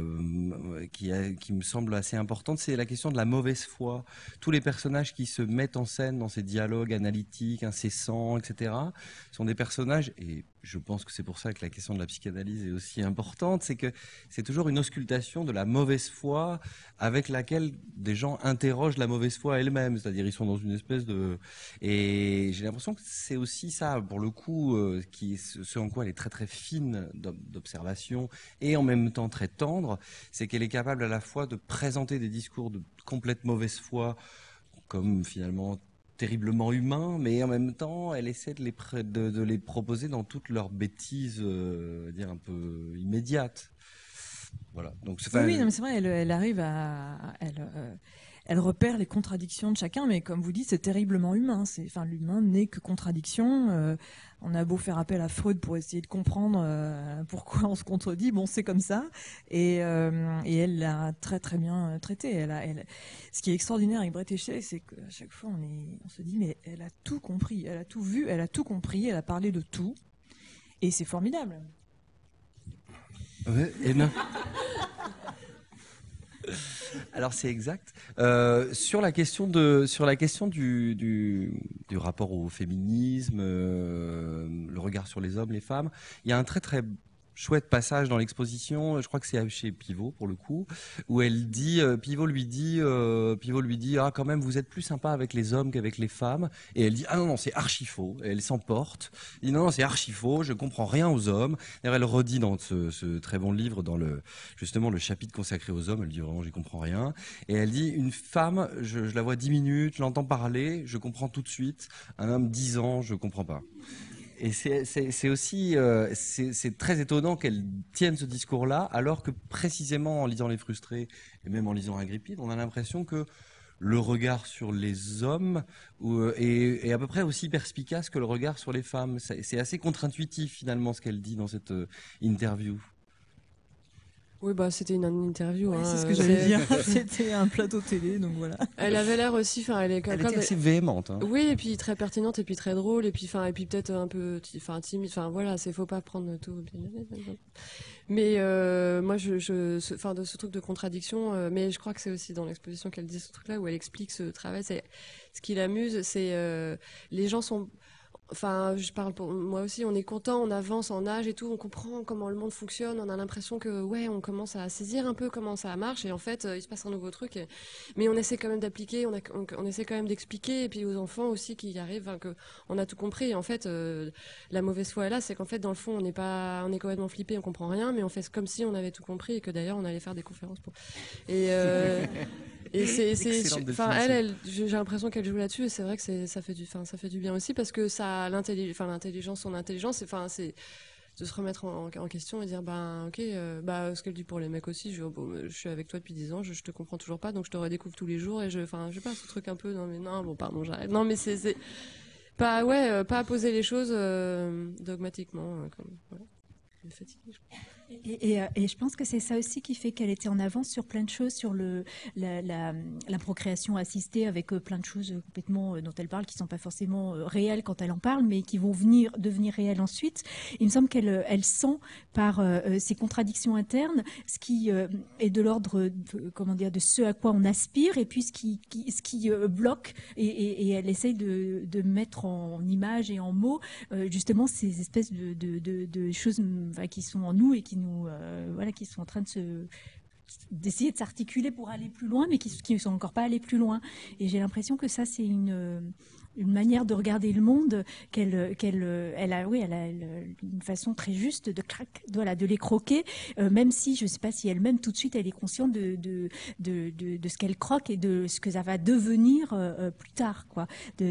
qui me semble assez importante, c'est la question de la mauvaise foi. Tous les personnages qui se mettent en scène dans ces dialogues analytiques, incessants, etc., sont des personnages, et je pense que c'est pour ça que la question de la psychanalyse est aussi importante, c'est que c'est toujours une auscultation de la mauvaise foi avec laquelle des gens interrogent la mauvaise foi elle-même, c'est-à-dire ils sont dans une espèce de... Et j'ai l'impression que c'est aussi ça, pour le coup, ce en quoi elle est très très fine d'observation et en même temps très tendre, c'est qu'elle est capable à la fois de présenter des discours de complète mauvaise foi comme finalement terriblement humains, mais en même temps elle essaie de les proposer dans toutes leurs bêtises, dire un peu immédiates. Voilà. Donc oui, non, mais c'est vrai, elle arrive elle repère les contradictions de chacun, mais comme vous dites, c'est terriblement humain. L'humain n'est que contradiction. On a beau faire appel à Freud pour essayer de comprendre pourquoi on se contredit, bon, c'est comme ça. Et elle l'a très très bien traité. Ce qui est extraordinaire avec Bretéché, c'est qu'à chaque fois on se dit, mais elle a tout compris, elle a tout vu, elle a tout compris, elle a parlé de tout, et c'est formidable. Ouais, et non. Alors c'est exact. Sur la question du rapport au féminisme, le regard sur les hommes, les femmes, il y a un très très chouette passage dans l'exposition, je crois que c'est chez Pivot pour le coup, où elle dit, Pivot lui dit, ah quand même vous êtes plus sympa avec les hommes qu'avec les femmes, et elle dit ah non c'est archi faux, et elle s'emporte, elle dit non c'est archi faux, je comprends rien aux hommes. D'ailleurs elle redit dans ce très bon livre, dans justement le chapitre consacré aux hommes, elle dit vraiment j'y comprends rien, et elle dit une femme je la vois 10 minutes, je l'entends parler, je comprends tout de suite, un homme 10 ans je comprends pas. Et c'est aussi c'est très étonnant qu'elle tienne ce discours-là, alors que précisément en lisant Les Frustrés et même en lisant Agrippide, on a l'impression que le regard sur les hommes est à peu près aussi perspicace que le regard sur les femmes. C'est assez contre-intuitif finalement ce qu'elle dit dans cette interview. Oui, bah c'était une interview. Ouais, hein, c'est ce que j'allais dire. C'était un plateau télé, donc voilà. Elle avait l'air aussi, enfin, elle était assez véhémente. Hein. Oui, et puis très pertinente, et puis très drôle, et puis peut-être un peu, timide. Enfin voilà, faut pas prendre tout. Mais moi, de ce truc de contradiction, mais je crois que c'est aussi dans l'exposition qu'elle dit ce truc-là où elle explique ce travail. C'est ce qui l'amuse, c'est les gens sont. Enfin, je parle pour moi aussi, on est content, on avance en âge et tout, on comprend comment le monde fonctionne, on a l'impression que, ouais, on commence à saisir un peu comment ça marche, et en fait, il se passe un nouveau truc, mais on essaie quand même d'appliquer, on essaie quand même d'expliquer, et puis aux enfants aussi qui y arrivent, que on a tout compris, et en fait, la mauvaise foi est là, c'est qu'en fait, dans le fond, on est complètement flippé, on comprend rien, mais on fait comme si on avait tout compris, et que d'ailleurs, on allait faire des conférences pour. Et j'ai l'impression qu'elle joue là-dessus, et c'est vrai que ça fait du bien aussi, parce que l'intelligence, son intelligence, c'est de se remettre en question et dire, ce qu'elle dit pour les mecs aussi, je suis avec toi depuis 10 ans, je te comprends toujours pas, donc je te redécouvre tous les jours, et je sais pas, ce truc un peu, pardon, j'arrête. Non, mais c'est pas, pas poser les choses dogmatiquement, voilà. Je suis fatiguée, je crois. Et je pense que c'est ça aussi qui fait qu'elle était en avance sur plein de choses, sur la procréation assistée, avec plein de choses complètement dont elle parle qui ne sont pas forcément réelles quand elle en parle, mais qui vont devenir réelles ensuite. Il me semble qu'elle sent par ses contradictions internes ce qui est de l'ordre de ce à quoi on aspire, et puis ce qui bloque, et elle essaye de mettre en images et en mots justement ces espèces de choses qui sont en nous et qui qui sont en train d'essayer de s'articuler pour aller plus loin, mais qui ne sont encore pas allés plus loin. Et j'ai l'impression que ça, c'est une manière de regarder le monde qu'elle a une façon très juste de les croquer, même si je ne sais pas si elle-même tout de suite elle est consciente de ce qu'elle croque et de ce que ça va devenir plus tard, quoi.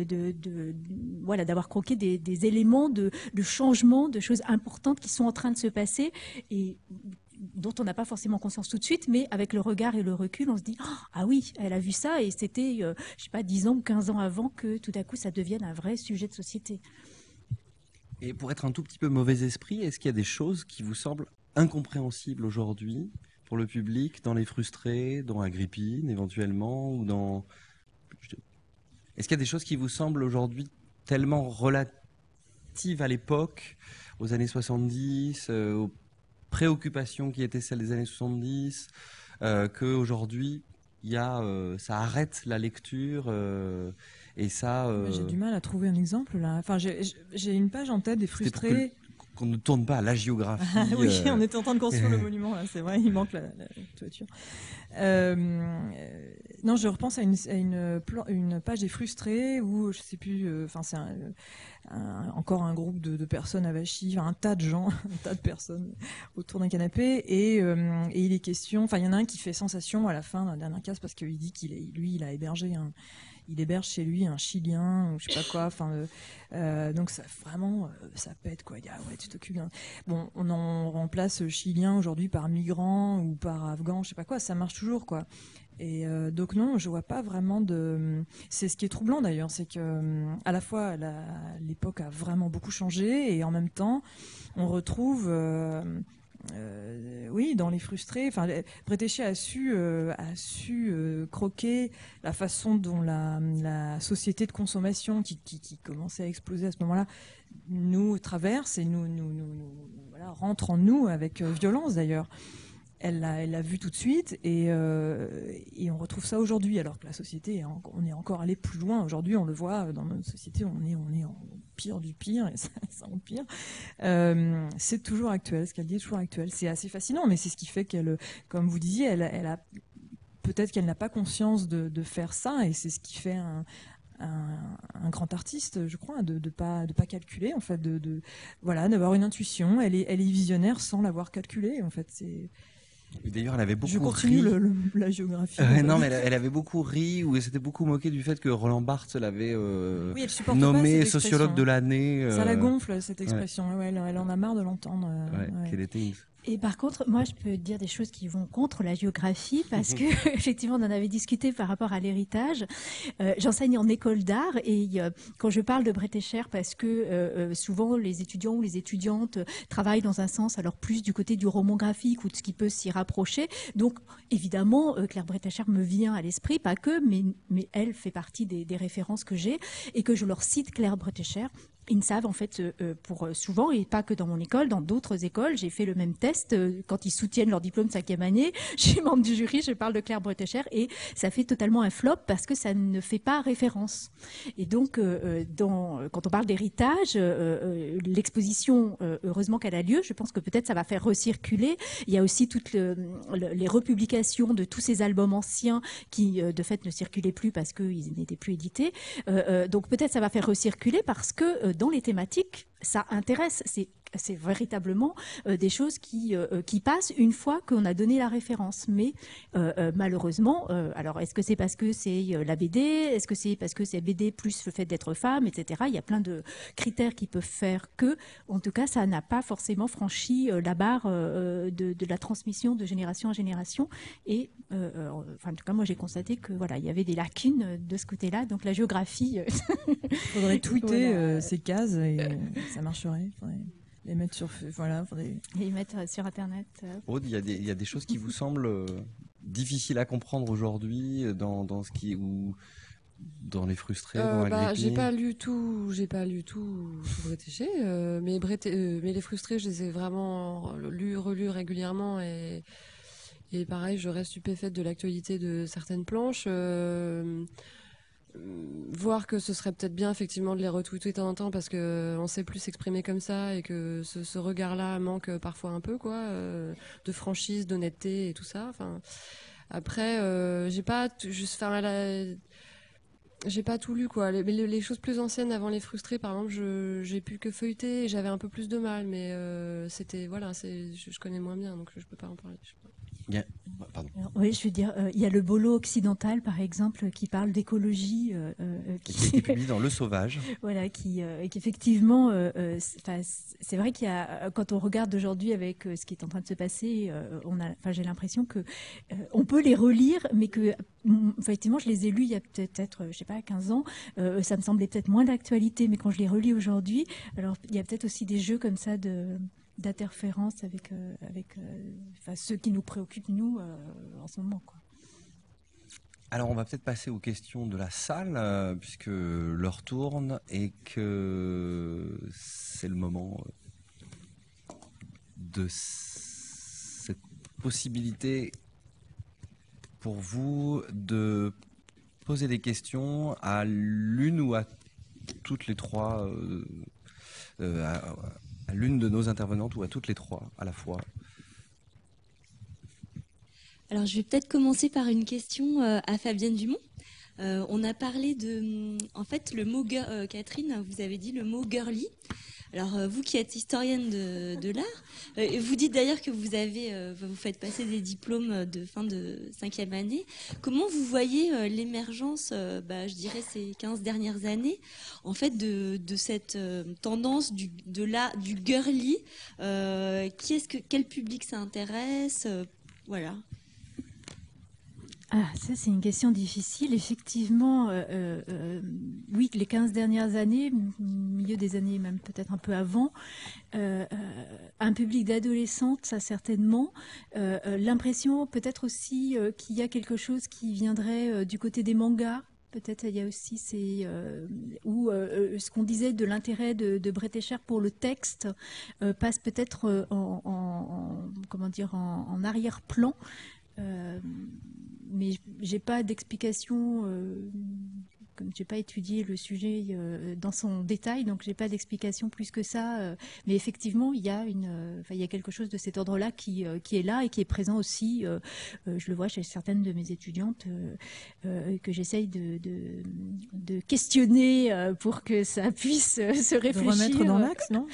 D'avoir croqué des éléments de changement, de choses importantes qui sont en train de se passer et dont on n'a pas forcément conscience tout de suite, mais avec le regard et le recul, on se dit « Ah oui, elle a vu ça, et c'était, 10 ans ou 15 ans avant que tout à coup ça devienne un vrai sujet de société. » Et pour être un tout petit peu mauvais esprit, est-ce qu'il y a des choses qui vous semblent incompréhensibles aujourd'hui pour le public, dans Les Frustrés, dans Agrippine éventuellement, ou dans... Est-ce qu'il y a des choses qui vous semblent aujourd'hui tellement relatives à l'époque, aux années 70, aux préoccupations qui étaient celles des années 70, qu'aujourd'hui, ça arrête la lecture et ça... J'ai du mal à trouver un exemple là. Enfin, j'ai une page en tête des Frustrés. Qu'on ne tourne pas à l'hagiographie. Oui, on était en train de construire le monument, là, c'est vrai, il manque la toiture. Non, je repense à une page des Frustrés où, je sais plus, c'est encore un groupe de personnes avachies, un tas de gens, un tas de personnes autour d'un canapé, et il est question, il y en a un qui fait sensation à la fin d'un dernier case parce qu'il dit il a hébergé il héberge chez lui un Chilien ou je sais pas quoi, donc ça vraiment ça pète, quoi. Il dit ouais, tu t'occupes bien. Bon, on en remplace Chilien aujourd'hui par migrant ou par afghan, je sais pas quoi, ça marche toujours, quoi. Et donc non, je vois pas vraiment de. C'est ce qui est troublant d'ailleurs, c'est que à la fois l'époque a vraiment beaucoup changé et en même temps on retrouve oui, dans Les Frustrés, Bretéché a su croquer la façon dont la société de consommation qui commençait à exploser à ce moment-là nous traverse et nous rentre en nous avec violence d'ailleurs. Elle l'a vu tout de suite et on retrouve ça aujourd'hui, alors que la société, on est encore allé plus loin. Aujourd'hui, on le voit dans notre société, on est en pire du pire et ça empire. C'est toujours actuel, ce qu'elle dit est toujours actuel. C'est assez fascinant, mais c'est ce qui fait qu'elle, comme vous disiez, elle a peut-être qu'elle n'a pas conscience de faire ça, et c'est ce qui fait un grand artiste, je crois, de pas calculer, en fait, d'avoir une intuition. Elle est visionnaire sans l'avoir calculé, en fait. D'ailleurs, elle avait beaucoup ri. Je continue la géographie. Non, mais elle avait beaucoup ri, ou elle s'était beaucoup moquée du fait que Roland Barthes l'avait oui, nommé sociologue de l'année. Ça la gonfle, cette expression. Ouais, elle en a marre de l'entendre. Qu'elle était Et par contre, moi, je peux dire des choses qui vont contre la géographie parce que, effectivement, on en avait discuté par rapport à l'héritage. J'enseigne en école d'art et quand je parle de Bretécher, parce que souvent les étudiants ou les étudiantes travaillent dans un sens, alors plus du côté du roman graphique ou de ce qui peut s'y rapprocher. Donc, évidemment, Claire Bretécher me vient à l'esprit, pas que, mais elle fait partie des références que j'ai et que je leur cite Claire Bretécher. Ils savent en fait pour souvent, et pas que dans mon école, dans d'autres écoles, j'ai fait le même test quand ils soutiennent leur diplôme 5e année. Je suis membre du jury, je parle de Claire Bretécher et ça fait totalement un flop parce que ça ne fait pas référence. Et donc, quand on parle d'héritage, l'exposition, heureusement qu'elle a lieu, je pense que peut-être ça va faire recirculer. Il y a aussi toutes les republications de tous ces albums anciens qui, de fait, ne circulaient plus parce qu'ils n'étaient plus édités. Donc peut-être ça va faire recirculer parce que dans les thématiques, ça intéresse. C'est véritablement des choses qui passent une fois qu'on a donné la référence. Mais malheureusement, alors est-ce que c'est parce que c'est la BD? Est-ce que c'est parce que c'est BD plus le fait d'être femme, etc. Il y a plein de critères qui peuvent faire que, en tout cas, ça n'a pas forcément franchi la barre de la transmission de génération en génération. Et en tout cas, moi, j'ai constaté que voilà, il y avait des lacunes de ce côté-là. Donc la géographie. Il faudrait tweeter ces cases et ça marcherait. Les mettre sur, voilà, les mettre sur Internet. Aude, il y a des choses qui vous semblent difficiles à comprendre aujourd'hui dans ce qui ou dans les frustrés, dans la j'ai pas lu tout sur Bretéché, mais les frustrés, je les ai vraiment relus régulièrement et pareil, je reste stupéfaite de l'actualité de certaines planches. Voir que ce serait peut-être bien effectivement de les retweeter de temps en temps parce que on sait plus s'exprimer comme ça et que ce regard-là manque parfois un peu quoi, de franchise, d'honnêteté et tout ça. Enfin, après, j'ai pas tout lu quoi. Les choses plus anciennes avant les frustrés, par exemple, j'ai pu que feuilleter et j'avais un peu plus de mal, mais c'était voilà, je connais moins bien donc je peux pas en parler. Yeah. Pardon. Alors, oui, je veux dire, il y a le Bolo occidental, par exemple, qui parle d'écologie, qui a été publié dans Le Sauvage. Voilà, qui effectivement, c'est vrai qu'il y a, quand on regarde aujourd'hui avec ce qui est en train de se passer, j'ai l'impression que on peut les relire, mais que effectivement, je les ai lus il y a peut-être, je sais pas, 15 ans. Ça me semblait peut-être moins d'actualité, mais quand je les relis aujourd'hui, alors il y a peut-être aussi des jeux comme ça d'interférence avec ceux qui nous préoccupent nous en ce moment, quoi. Alors on va peut-être passer aux questions de la salle puisque l'heure tourne et que c'est le moment de cette possibilité pour vous de poser des questions à l'une ou à toutes les trois à l'une de nos intervenantes ou à toutes les trois à la fois. Alors, je vais peut-être commencer par une question à Fabienne Dumont. On a parlé en fait, le mot Catherine, vous avez dit le mot girly. Alors, vous qui êtes historienne de l'art, vous dites d'ailleurs que vous faites passer des diplômes de fin de 5e année. Comment vous voyez l'émergence, je dirais, ces 15 dernières années, en fait, de cette tendance du girly quel public ça intéresse voilà. Ah, ça, c'est une question difficile. Effectivement, oui, les 15 dernières années, milieu des années, même peut-être un peu avant, un public d'adolescentes, ça certainement. L'impression peut-être aussi qu'il y a quelque chose qui viendrait du côté des mangas. Peut-être il y a aussi ce qu'on disait de l'intérêt de Bretécher pour le texte passe peut-être en arrière-plan. Mais j'ai pas d'explication, comme j'ai pas étudié le sujet dans son détail, donc j'ai pas d'explication plus que ça. Mais effectivement, il y a quelque chose de cet ordre-là qui est là et qui est présent aussi. Je le vois chez certaines de mes étudiantes que j'essaye de questionner pour que ça puisse se réfléchir. De remettre dans l'axe, non?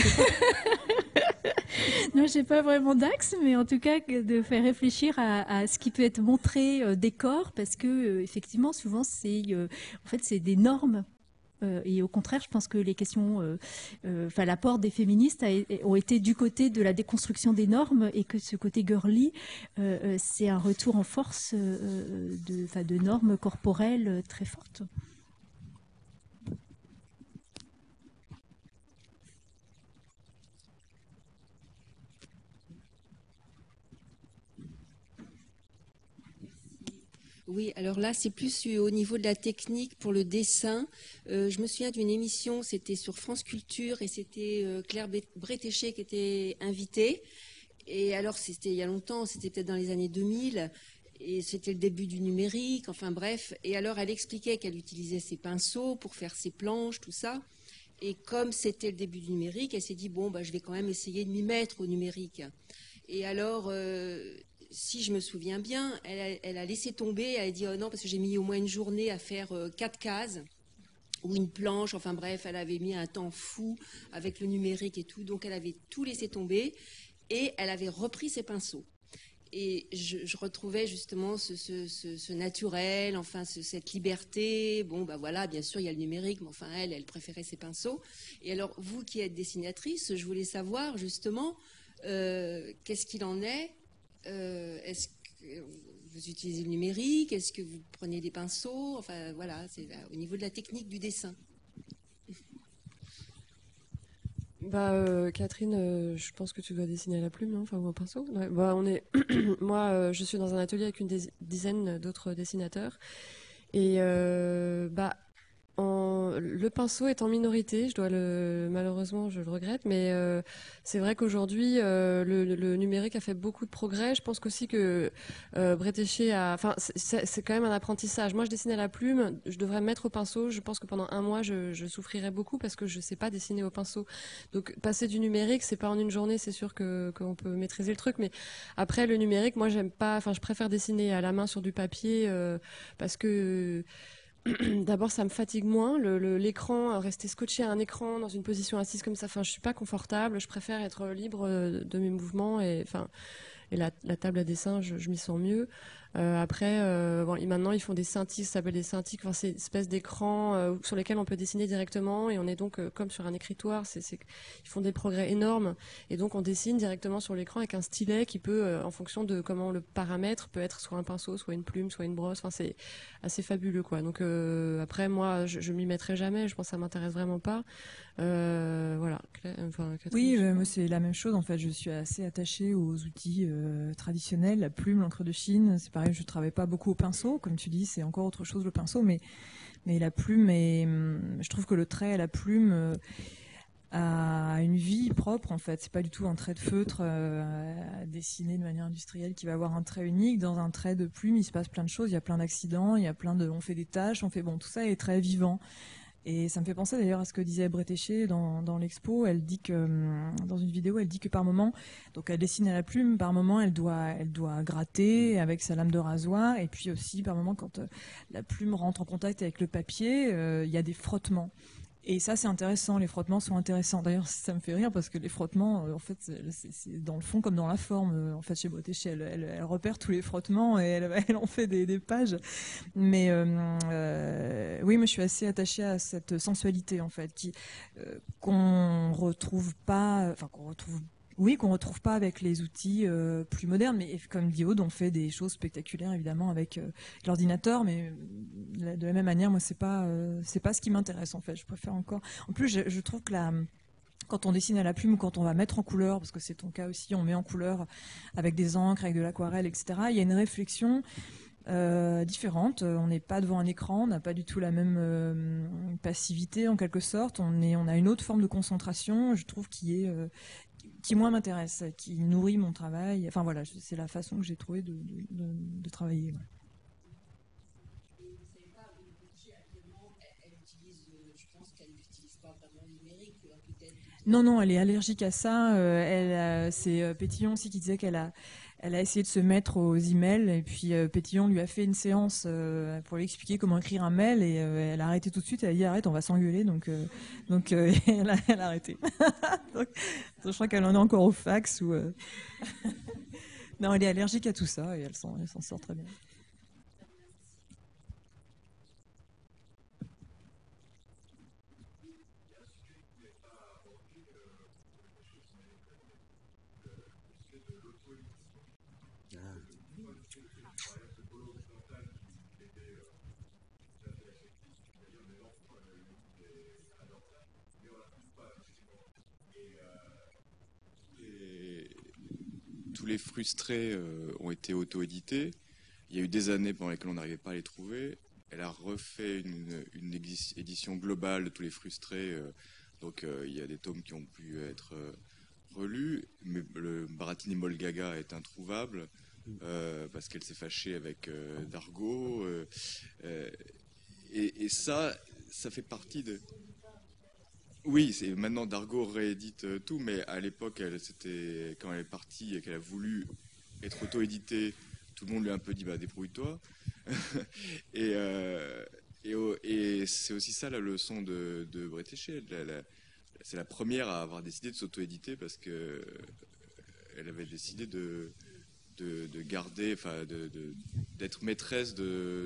Non, j'ai pas vraiment d'axe, mais en tout cas de faire réfléchir à ce qui peut être montré des corps, parce que effectivement, souvent c'est des normes et au contraire, je pense que les questions, l'apport des féministes ont été du côté de la déconstruction des normes, et que ce côté girly, c'est un retour en force de normes corporelles très fortes. Oui, alors là, c'est plus au niveau de la technique pour le dessin. Je me souviens d'une émission, c'était sur France Culture, et c'était Claire Bretéché qui était invitée. Et alors, c'était il y a longtemps, c'était peut-être dans les années 2000, et c'était le début du numérique, enfin bref. Et alors, elle expliquait qu'elle utilisait ses pinceaux pour faire ses planches, tout ça. Et comme c'était le début du numérique, elle s'est dit, bon, bah, je vais quand même essayer de m'y mettre au numérique. Et alors... si je me souviens bien, elle a laissé tomber, elle a dit oh non, parce que j'ai mis au moins une journée à faire 4 cases ou une planche, enfin bref, elle avait mis un temps fou avec le numérique et tout, donc elle avait tout laissé tomber et elle avait repris ses pinceaux. Et je retrouvais justement ce naturel, enfin cette liberté. Bon, bah voilà, bien sûr, il y a le numérique, mais enfin, elle préférait ses pinceaux. Et alors, vous qui êtes dessinatrice, je voulais savoir justement qu'est-ce qu'il en est. Est-ce que vous utilisez le numérique? Est-ce que vous prenez des pinceaux? Enfin, voilà, c'est au niveau de la technique du dessin. Catherine, je pense que tu dois dessiner à la plume, non? Enfin, ou un pinceau. Ouais, moi, je suis dans un atelier avec une dizaine d'autres dessinateurs. Et le pinceau est en minorité, malheureusement je le regrette, mais c'est vrai qu'aujourd'hui le numérique a fait beaucoup de progrès. Je pense qu'aussi que Bretéché c'est quand même un apprentissage. Moi je dessine à la plume, je devrais me mettre au pinceau. Je pense que pendant un mois je souffrirais beaucoup parce que je sais pas dessiner au pinceau. Donc passer du numérique, c'est pas en une journée, c'est sûr qu'on peut maîtriser le truc, mais après le numérique, moi j'aime pas. Enfin, je préfère dessiner à la main sur du papier parce que d'abord, ça me fatigue moins. L'écran, rester scotché à un écran dans une position assise comme ça, enfin, je suis pas confortable. Je préfère être libre de mes mouvements et la table à dessin, je m'y sens mieux. Après, maintenant, ils font des Cintiq, ça s'appelle des Cintiq. Enfin, c'est une espèce d'écran sur lesquels on peut dessiner directement et on est donc comme sur un écritoire. Ils font des progrès énormes et donc on dessine directement sur l'écran avec un stylet qui peut, en fonction de comment le paramètre, peut être soit un pinceau, soit une plume, soit une brosse. Enfin, c'est assez fabuleux, quoi. Donc après, moi, je m'y mettrai jamais. Je pense que ça m'intéresse vraiment pas. Voilà. Oui, moi c'est la même chose en fait. Je suis assez attachée aux outils traditionnels, la plume, l'encre de Chine. C'est pareil, je travaille pas beaucoup au pinceau, comme tu dis, c'est encore autre chose le pinceau, mais la plume je trouve que le trait à la plume a une vie propre en fait. C'est pas du tout un trait de feutre à dessiner de manière industrielle qui va avoir un trait unique. Dans un trait de plume, il se passe plein de choses. Il y a plein d'accidents, on fait des taches, tout ça est très vivant. Et ça me fait penser d'ailleurs à ce que disait Bretéché dans l'expo. Elle dit que dans une vidéo, elle dit que par moment, donc elle dessine à la plume, par moment elle doit gratter avec sa lame de rasoir, et puis aussi par moment quand la plume rentre en contact avec le papier, il y a des frottements. Et ça, c'est intéressant. Les frottements sont intéressants. D'ailleurs, ça me fait rire parce que les frottements, en fait, c'est dans le fond comme dans la forme. En fait, chez Bretéché, elle repère tous les frottements et elle en fait des pages. Mais oui, moi, je suis assez attachée à cette sensualité, en fait, qu'on retrouve pas, qu'on retrouve pas avec les outils plus modernes. Mais comme dit Aude, on fait des choses spectaculaires évidemment avec l'ordinateur, mais de la même manière, moi c'est pas ce qui m'intéresse en fait. Je préfère encore. En plus, je trouve que quand on dessine à la plume ou quand on va mettre en couleur, parce que c'est ton cas aussi, on met en couleur avec des encres, avec de l'aquarelle, etc. Il y a une réflexion différente. On n'est pas devant un écran, on n'a pas du tout la même passivité en quelque sorte. On a une autre forme de concentration, je trouve, qui moi m'intéresse, qui nourrit mon travail. Enfin voilà, c'est la façon que j'ai trouvé de travailler. Ouais. Non, elle est allergique à ça. C'est Pétillon aussi qui disait qu'elle a essayé de se mettre aux emails et puis Pétillon lui a fait une séance pour lui expliquer comment écrire un mail et elle a arrêté tout de suite. Elle a dit arrête, on va s'engueuler. Donc elle a arrêté. Donc, je crois qu'elle en est encore au fax ou. Non, elle est allergique à tout ça et elle s'en sort très bien. Tous les frustrés ont été auto-édités. Il y a eu des années pendant lesquelles on n'arrivait pas à les trouver. Elle a refait une édition globale de tous les frustrés. Donc il y a des tomes qui ont pu être relus. Mais le Baratini Molgaga est introuvable parce qu'elle s'est fâchée avec Dargaud. Et ça fait partie de... Oui, maintenant Dargaud réédite tout, mais à l'époque, quand elle est partie et qu'elle a voulu être auto-éditée, tout le monde lui a un peu dit bah, débrouille-toi. et c'est aussi ça la leçon de Bretéché. C'est la première à avoir décidé de s'auto-éditer parce que elle avait décidé de garder, enfin d'être maîtresse de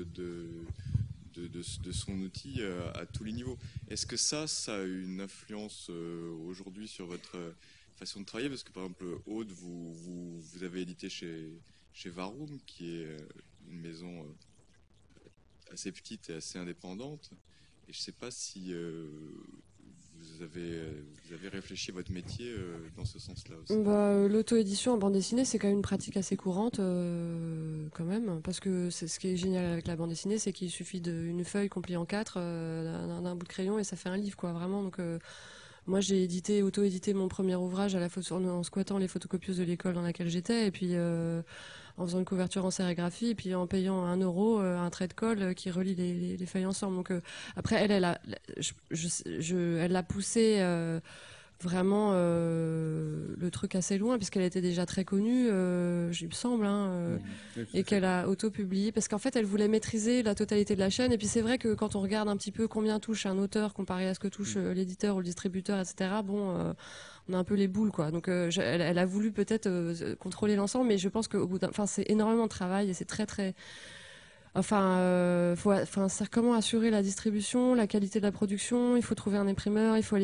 son outil à tous les niveaux. Est-ce que ça a une influence aujourd'hui sur votre façon de travailler? Parce que par exemple, Aude, vous avez édité chez Varum, qui est une maison assez petite et assez indépendante. Et je ne sais pas si vous avez réfléchi à votre métier dans ce sens-là aussi. L'auto-édition en bande dessinée, c'est quand même une pratique assez courante, quand même, parce que ce qui est génial avec la bande dessinée, c'est qu'il suffit d'une feuille qu'on plie en 4, d'un bout de crayon, et ça fait un livre, quoi, vraiment. Donc, moi, j'ai auto-édité mon premier ouvrage en squattant les photocopieuses de l'école dans laquelle j'étais, et puis en faisant une couverture en sérigraphie, et puis en payant 1 euro un trait de colle qui relie les feuilles ensemble. Donc après, elle a poussé vraiment le truc assez loin, puisqu'elle était déjà très connue, il me semble, et qu'elle a auto-publié, parce qu'en fait, elle voulait maîtriser la totalité de la chaîne. Et puis c'est vrai que quand on regarde un petit peu combien touche un auteur comparé à ce que touche l'éditeur ou le distributeur, etc., on a un peu les boules, quoi. Donc elle a voulu peut-être contrôler l'ensemble, mais je pense que c'est énormément de travail et c'est très très... c'est comment assurer la distribution, la qualité de la production. Il faut trouver un imprimeur, il faut aller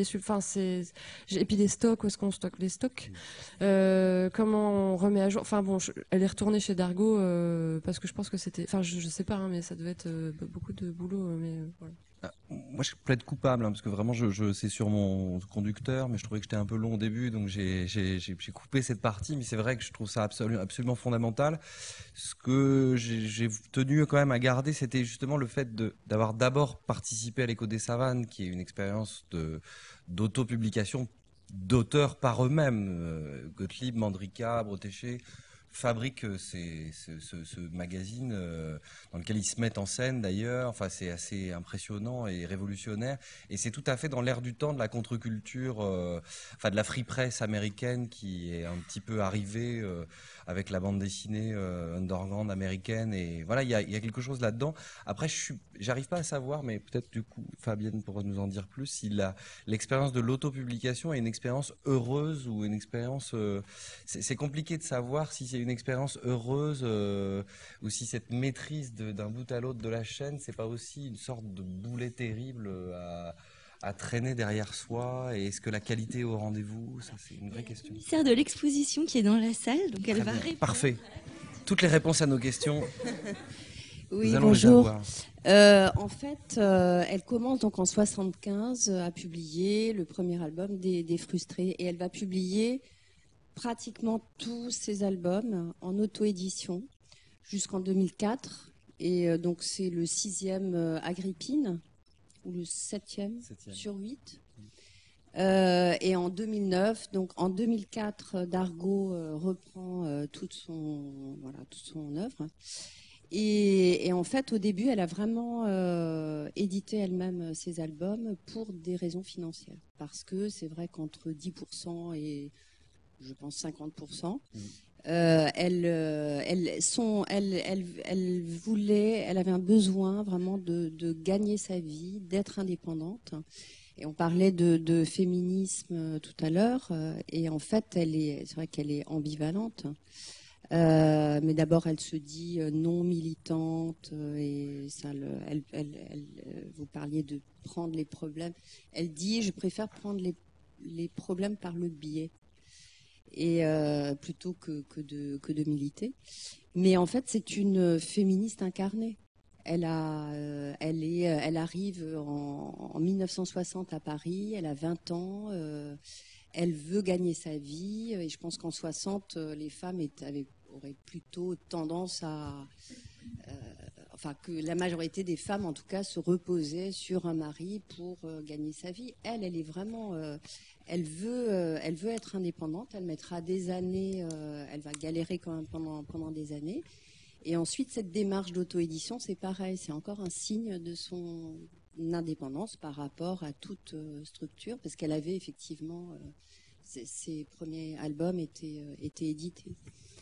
et puis des stocks, où est-ce qu'on stocke les stocks, comment on remet à jour. Elle est retournée chez Dargaud parce que je pense que c'était, je sais pas, mais ça devait être beaucoup de boulot, mais voilà. Moi, je plaide coupable, parce que vraiment, c'est sur mon conducteur, mais je trouvais que j'étais un peu long au début, donc j'ai coupé cette partie, mais c'est vrai que je trouve ça absolument fondamental. Ce que j'ai tenu quand même à garder, c'était justement le fait d'avoir d'abord participé à l'Écho des Savanes, qui est une expérience d'auto-publication d'auteurs par eux-mêmes. Gottlieb, Mandrika, Bretéché fabrique ce magazine dans lequel ils se mettent en scène d'ailleurs. Enfin, c'est assez impressionnant et révolutionnaire. Et c'est tout à fait dans l'air du temps de la contre-culture, de la free press américaine qui est un petit peu arrivée avec la bande dessinée underground américaine. Et voilà, il y a quelque chose là-dedans. Après, j'arrive pas à savoir, mais peut-être du coup, Fabienne pourra nous en dire plus, si l'expérience de l'autopublication est une expérience heureuse ou une expérience... c'est compliqué de savoir si c'est une expérience heureuse ou si cette maîtrise d'un bout à l'autre de la chaîne, c'est pas aussi une sorte de boulet terrible à traîner derrière soi. Et est-ce que la qualité est au rendez-vous? Ça, c'est une vraie question. Le commissaire de l'exposition qui est dans la salle, donc elle va répondre. Parfait. Toutes les réponses à nos questions. Oui, nous allons bonjour. les avoir. En fait, elle commence donc en 75 à publier le premier album des Frustrés, et elle va publier pratiquement tous ses albums en auto-édition jusqu'en 2004. Et donc c'est le 6e Agrippine, ou le 7e sur 8. Et en 2009, donc en 2004, Dargaud reprend toute son œuvre. Et en fait, au début, elle a vraiment édité elle-même ses albums pour des raisons financières. Parce que c'est vrai qu'entre 10% et je pense 50%, elle avait un besoin vraiment de gagner sa vie, d'être indépendante. Et on parlait de féminisme tout à l'heure, et en fait, c'est vrai qu'elle est ambivalente. Mais d'abord, elle se dit non militante, et ça, vous parliez de prendre les problèmes. Elle dit, je préfère prendre les problèmes par le biais. et plutôt que de militer. Mais en fait, c'est une féministe incarnée. Elle arrive en 1960 à Paris, elle a 20 ans, elle veut gagner sa vie, et je pense qu'en 60, les femmes auraient plutôt tendance enfin que la majorité des femmes, en tout cas, se reposaient sur un mari pour gagner sa vie. Elle est vraiment, elle veut être indépendante. Elle mettra des années, elle va galérer quand même pendant des années. Et ensuite, cette démarche d'auto-édition, c'est pareil, c'est encore un signe de son indépendance par rapport à toute structure, parce qu'elle avait effectivement, ses premiers albums étaient édités.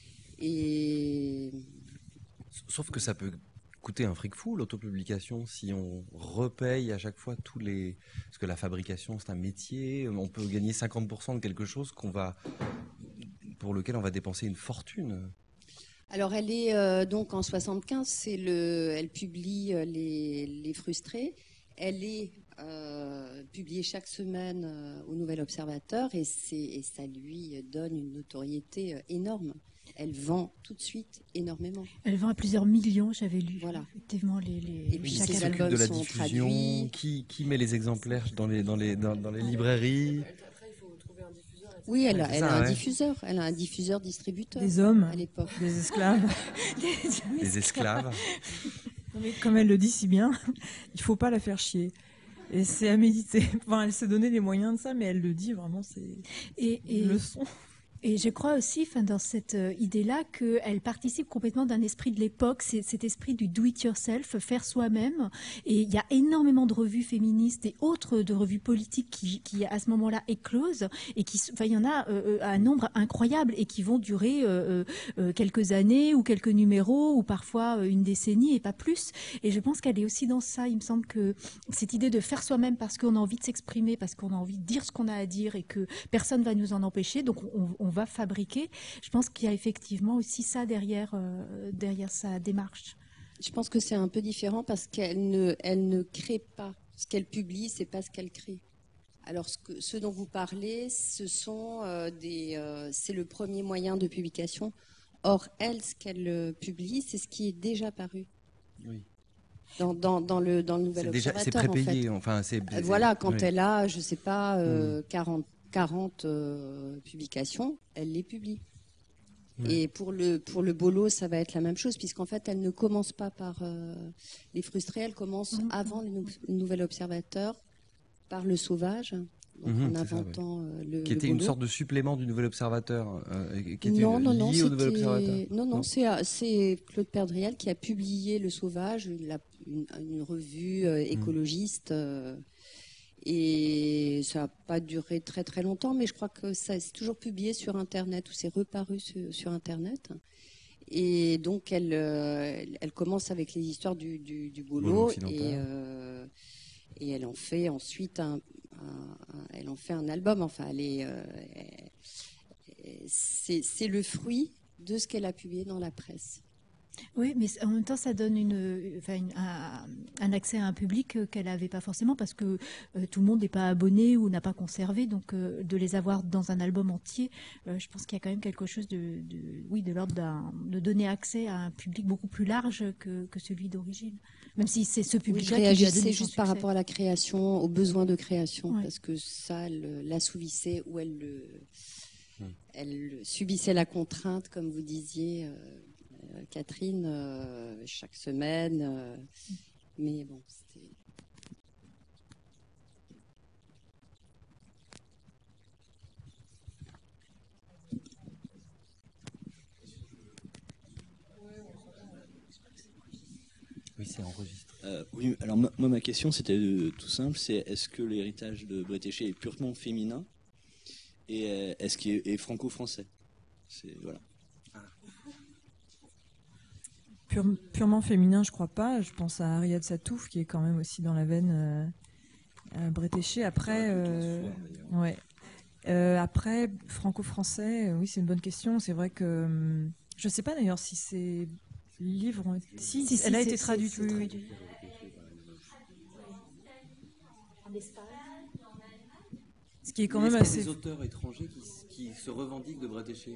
Et Sauf que ça peut coûter un fric fou, l'autopublication, si on repaye à chaque fois parce que la fabrication, c'est un métier, on peut gagner 50% de quelque chose pour lequel on va dépenser une fortune. Alors, elle est donc en 75, elle publie les Frustrés. Elle est publiée chaque semaine au Nouvel Observateur et ça lui donne une notoriété énorme. Elle vend tout de suite énormément. Elle vend à plusieurs millions, j'avais lu. Voilà. Effectivement, et puis chaque ses album de la sont diffusion, traduits. qui met les exemplaires dans les librairies. Oui, elle a un ouais. diffuseur. Elle a un diffuseur-distributeur. Des hommes, à l'époque. des esclaves. Les esclaves. Non, mais comme elle le dit si bien, il faut pas la faire chier. Et c'est à méditer. Enfin, elle s'est donné les moyens de ça, mais elle le dit vraiment, c'est une leçon. Et je crois aussi, dans cette idée-là, qu'elle participe complètement d'un esprit de l'époque, c'est cet esprit du do-it-yourself, faire soi-même. Et il y a énormément de revues féministes et autres de revues politiques qui à ce moment-là éclosent et il y en a un nombre incroyable et qui vont durer quelques années ou quelques numéros ou parfois une décennie et pas plus. Et je pense qu'elle est aussi dans ça. Il me semble que cette idée de faire soi-même parce qu'on a envie de s'exprimer, parce qu'on a envie de dire ce qu'on a à dire et que personne va nous en empêcher. Donc on va fabriquer. Je pense qu'il y a effectivement aussi ça derrière sa démarche. Je pense que c'est un peu différent parce qu'elle ne crée pas. Ce qu'elle publie, c'est pas ce qu'elle crée. Alors ce dont vous parlez, ce sont c'est le premier moyen de publication. Or, elle, ce qu'elle publie, c'est ce qui est déjà paru. Oui. Dans le Nouvel Observateur. C'est prépayé. En fait. Enfin, voilà, quand oui. elle a, je sais pas, 40 publications, elle les publie. Ouais. Et pour le Bolo, ça va être la même chose, puisqu'en fait, elle ne commence pas par les Frustrés, elle commence avant le Nouvel Observateur, par le Sauvage, donc en inventant le qui était Bolo. une sorte de supplément du Nouvel Observateur, qui était non, lié au Nouvel Observateur. Non, c'est Claude Perdriel qui a publié Le Sauvage, une revue écologiste. Et ça n'a pas duré très très longtemps, mais je crois que ça c'est toujours publié sur Internet ou c'est reparu sur Internet. Et donc elle commence avec les histoires du Bolo et elle en fait ensuite elle en fait un album. Enfin, c'est le fruit de ce qu'elle a publié dans la presse. Oui, mais en même temps, ça donne un accès à un public qu'elle n'avait pas forcément parce que tout le monde n'est pas abonné ou n'a pas conservé. Donc, de les avoir dans un album entier, je pense qu'il y a quand même quelque chose de l'ordre de donner accès à un public beaucoup plus large que celui d'origine. Même si c'est ce public-là qui lui a donné juste son par succès. rapport à la création, aux besoins de création, Ouais. parce que ça, elle l'assouvissait ou elle subissait la contrainte, comme vous disiez. Catherine, chaque semaine, mais bon, c'était... Oui, c'est enregistré. Oui, alors moi, ma question, c'était tout simple, c'est est-ce que l'héritage de Bretéché est purement féminin et est-ce qu'il est franco-français? Voilà. Purement féminin, je crois pas. Je pense à Ariad Satouf, qui est quand même aussi dans la veine Bretéché. Après, après franco-français, oui, c'est une bonne question. C'est vrai que je sais pas d'ailleurs si ces livres ont été... Si, elle a été traduite. Oui. Ce qui est quand Mais même est-ce qu'il y a assez... des auteurs étrangers qui se revendiquent de Bretéché?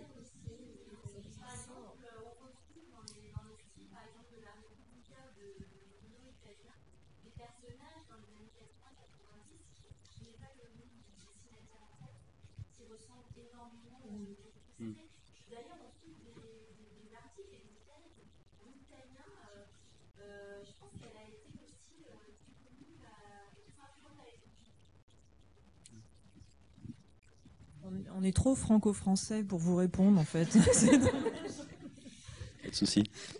On est trop franco-français pour vous répondre, en fait. Pas de souci.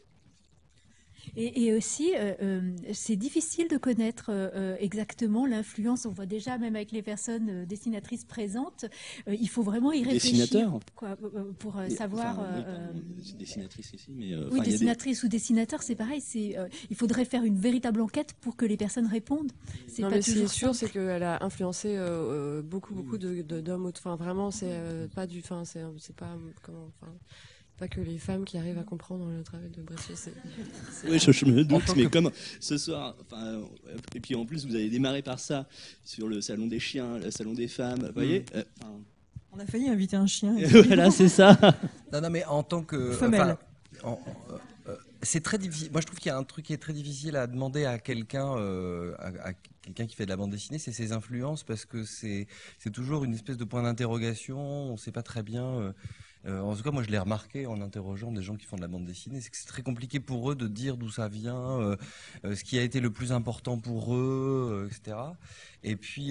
Et aussi, c'est difficile de connaître exactement l'influence. On voit déjà, même avec les personnes dessinatrices présentes, il faut vraiment y réfléchir. Dessinateur pour savoir. Dessinatrice ici, mais. Oui, dessinatrice ou dessinateur, c'est pareil. Il faudrait faire une véritable enquête pour que les personnes répondent. Non, mais ce qui est sûr, c'est qu'elle a influencé beaucoup d'hommes. Enfin, vraiment, c'est pas du. Enfin, c'est pas comment. Enfin, pas que les femmes qui arrivent à comprendre le travail de Bretéché. Oui, je me doute, mais comme ce soir, et puis en plus vous avez démarré par ça sur le salon des chiens, le salon des femmes, vous voyez. On a failli inviter un chien. Voilà, c'est ça. Non, mais en tant que femelle. C'est très difficile. Moi, je trouve qu'il y a un truc qui est très difficile à demander à quelqu'un, à quelqu'un qui fait de la bande dessinée, c'est ses influences, parce que c'est toujours une espèce de point d'interrogation. On ne sait pas très bien. En tout cas, moi, je l'ai remarqué en interrogeant des gens qui font de la bande dessinée, c'est que c'est très compliqué pour eux de dire d'où ça vient, ce qui a été le plus important pour eux, etc. Et puis,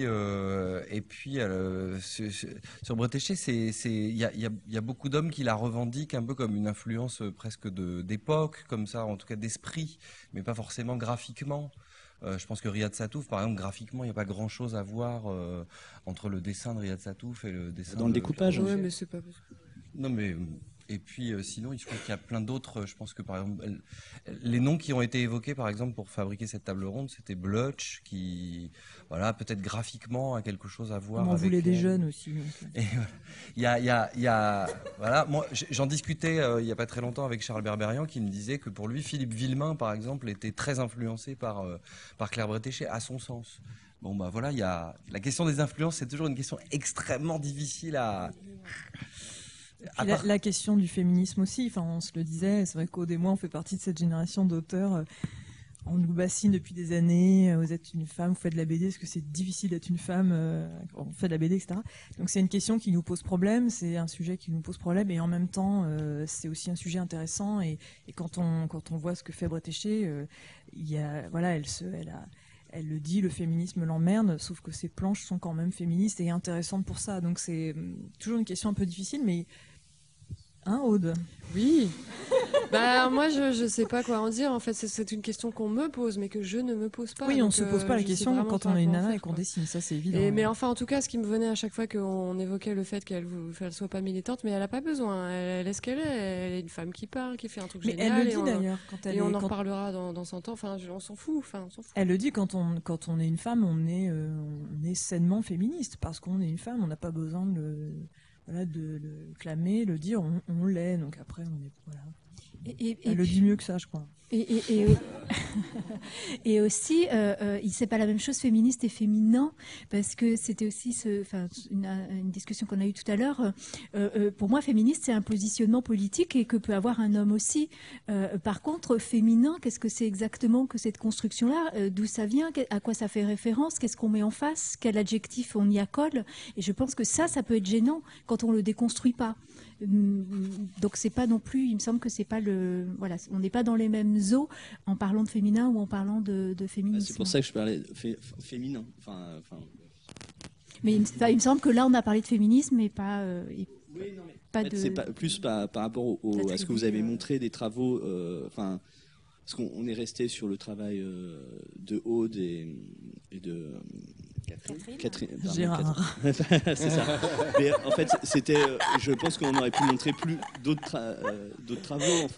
sur Bretéché, il y a beaucoup d'hommes qui la revendiquent un peu comme une influence presque d'époque, comme ça, en tout cas d'esprit, mais pas forcément graphiquement. Je pense que Riyad Sattouf, par exemple, graphiquement, il n'y a pas grand-chose à voir entre le dessin de Riyad Sattouf et le dessin dans le découpage. Oui, mais c'est pas. Non, mais et puis sinon, je trouve qu'il y a plein d'autres. Je pense que par exemple, les noms qui ont été évoqués, par exemple, pour fabriquer cette table ronde, c'était Blutch, qui, voilà, peut-être graphiquement a quelque chose à voir. On en voulait des jeunes aussi. Et voilà. Il y a, voilà. Moi, j'en discutais il y a pas très longtemps avec Charles Berberian, qui me disait que pour lui, Philippe Villemain, par exemple, était très influencé par Claire Bretéché, à son sens. Bon, bah voilà, il y a la question des influences, c'est toujours une question extrêmement difficile à. La question du féminisme aussi, enfin, on se le disait, c'est vrai qu'Aude et moi, on fait partie de cette génération d'auteurs. On nous bassine depuis des années, vous êtes une femme, vous faites de la BD, est-ce que c'est difficile d'être une femme, on fait de la BD, etc. Donc c'est une question qui nous pose problème, c'est un sujet qui nous pose problème, et en même temps, c'est aussi un sujet intéressant, et quand on voit ce que fait Bretéché, voilà, elle le dit, le féminisme l'emmerde, sauf que ses planches sont quand même féministes et intéressantes pour ça. Donc c'est toujours une question un peu difficile, mais... Hein, Aude? Oui. Bah moi je sais pas quoi en dire. En fait c'est une question qu'on me pose mais que je ne me pose pas. Oui, donc, on se pose pas la question quand on est une nana et qu'on dessine, ça c'est évident. Mais enfin en tout cas ce qui me venait à chaque fois qu'on évoquait le fait qu'elle soit pas militante, mais elle a pas besoin. Elle est ce qu'elle est. Elle est une femme qui parle, qui fait un truc mais génial. Elle le dit d'ailleurs et on en reparlera dans 100 ans. Enfin on s'en fout. Elle le dit quand on est une femme, on est sainement féministe parce qu'on est une femme. On n'a pas besoin de le clamer, le dire, on l'est, donc après on est voilà. Elle le dit mieux que ça, je crois. Et aussi, c'est pas la même chose féministe et féminin, parce que c'était aussi une discussion qu'on a eue tout à l'heure. Pour moi, féministe, c'est un positionnement politique et que peut avoir un homme aussi. Par contre, féminin, qu'est-ce que c'est exactement que cette construction-là? D'où ça vient? À quoi ça fait référence? Qu'est-ce qu'on met en face? Quel adjectif on y accole? Et je pense que ça peut être gênant quand on le déconstruit pas. Donc c'est pas non plus, il me semble que c'est pas on n'est pas dans les mêmes eaux en parlant de féminin ou en parlant de féminisme. C'est pour ça que je parlais de féminin. Mais il me semble que là on a parlé de féminisme et pas. Oui, non, mais en fait, c'est plus par rapport à ce que vous avez montré des travaux. Parce qu'on est resté sur le travail de Aude et de Catherine. Gérard. C'est ça. Mais en fait, c'était. Je pense qu'on aurait pu montrer d'autres travaux.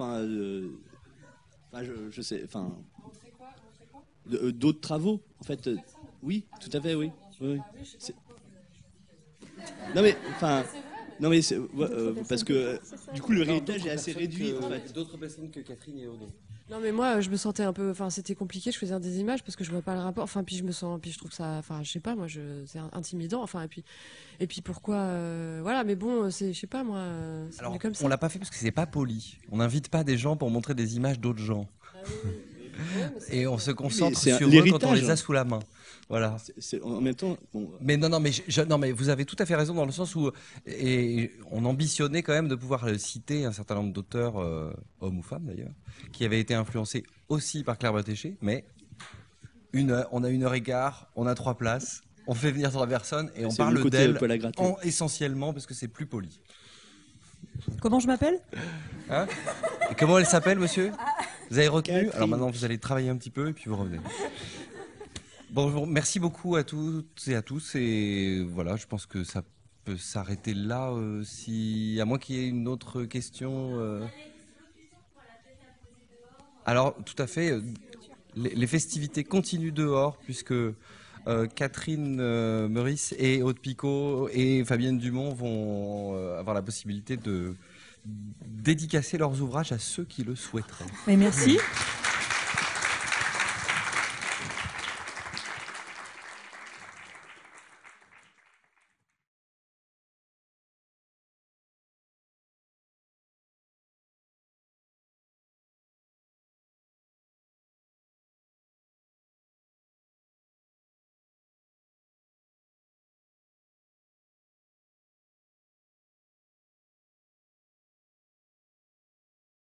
Je sais. D'autres travaux. En fait, oui, tout à fait, oui. Non mais, parce que du coup le héritage est assez réduit. En fait. D'autres personnes que Catherine et Aude. Non mais moi je me sentais un peu, enfin c'était compliqué, je faisais des images parce que je vois pas le rapport, enfin puis je trouve ça, enfin je sais pas moi, c'est intimidant, enfin et puis pourquoi, voilà, mais bon c'est, je sais pas moi. Alors comme ça. on l'a pas fait parce que c'est pas poli. On n'invite pas des gens pour montrer des images d'autres gens. Ah oui. Et on se concentre sur eux quand on les a sous la main. Voilà. En même temps. Bon. Mais non, mais vous avez tout à fait raison dans le sens où on ambitionnait quand même de pouvoir citer un certain nombre d'auteurs, hommes ou femmes d'ailleurs, qui avaient été influencés aussi par Claire Bretéché. Mais on a 1h15, on a 3 places, on fait venir 3 personnes et on parle d'elle essentiellement parce que c'est plus poli. Comment je m'appelle ? Hein ? Et comment elle s'appelle, monsieur ? Vous avez retenu ? Catherine. Alors maintenant, vous allez travailler un petit peu et puis vous revenez. Bon, merci beaucoup à toutes et à tous. Et voilà, je pense que ça peut s'arrêter là. À moins qu'il y ait une autre question. Alors, tout à fait. Les festivités continuent dehors puisque Catherine Meurice et Aude Picot et Fabienne Dumont vont avoir la possibilité de dédicacer leurs ouvrages à ceux qui le souhaiteraient. Mais merci.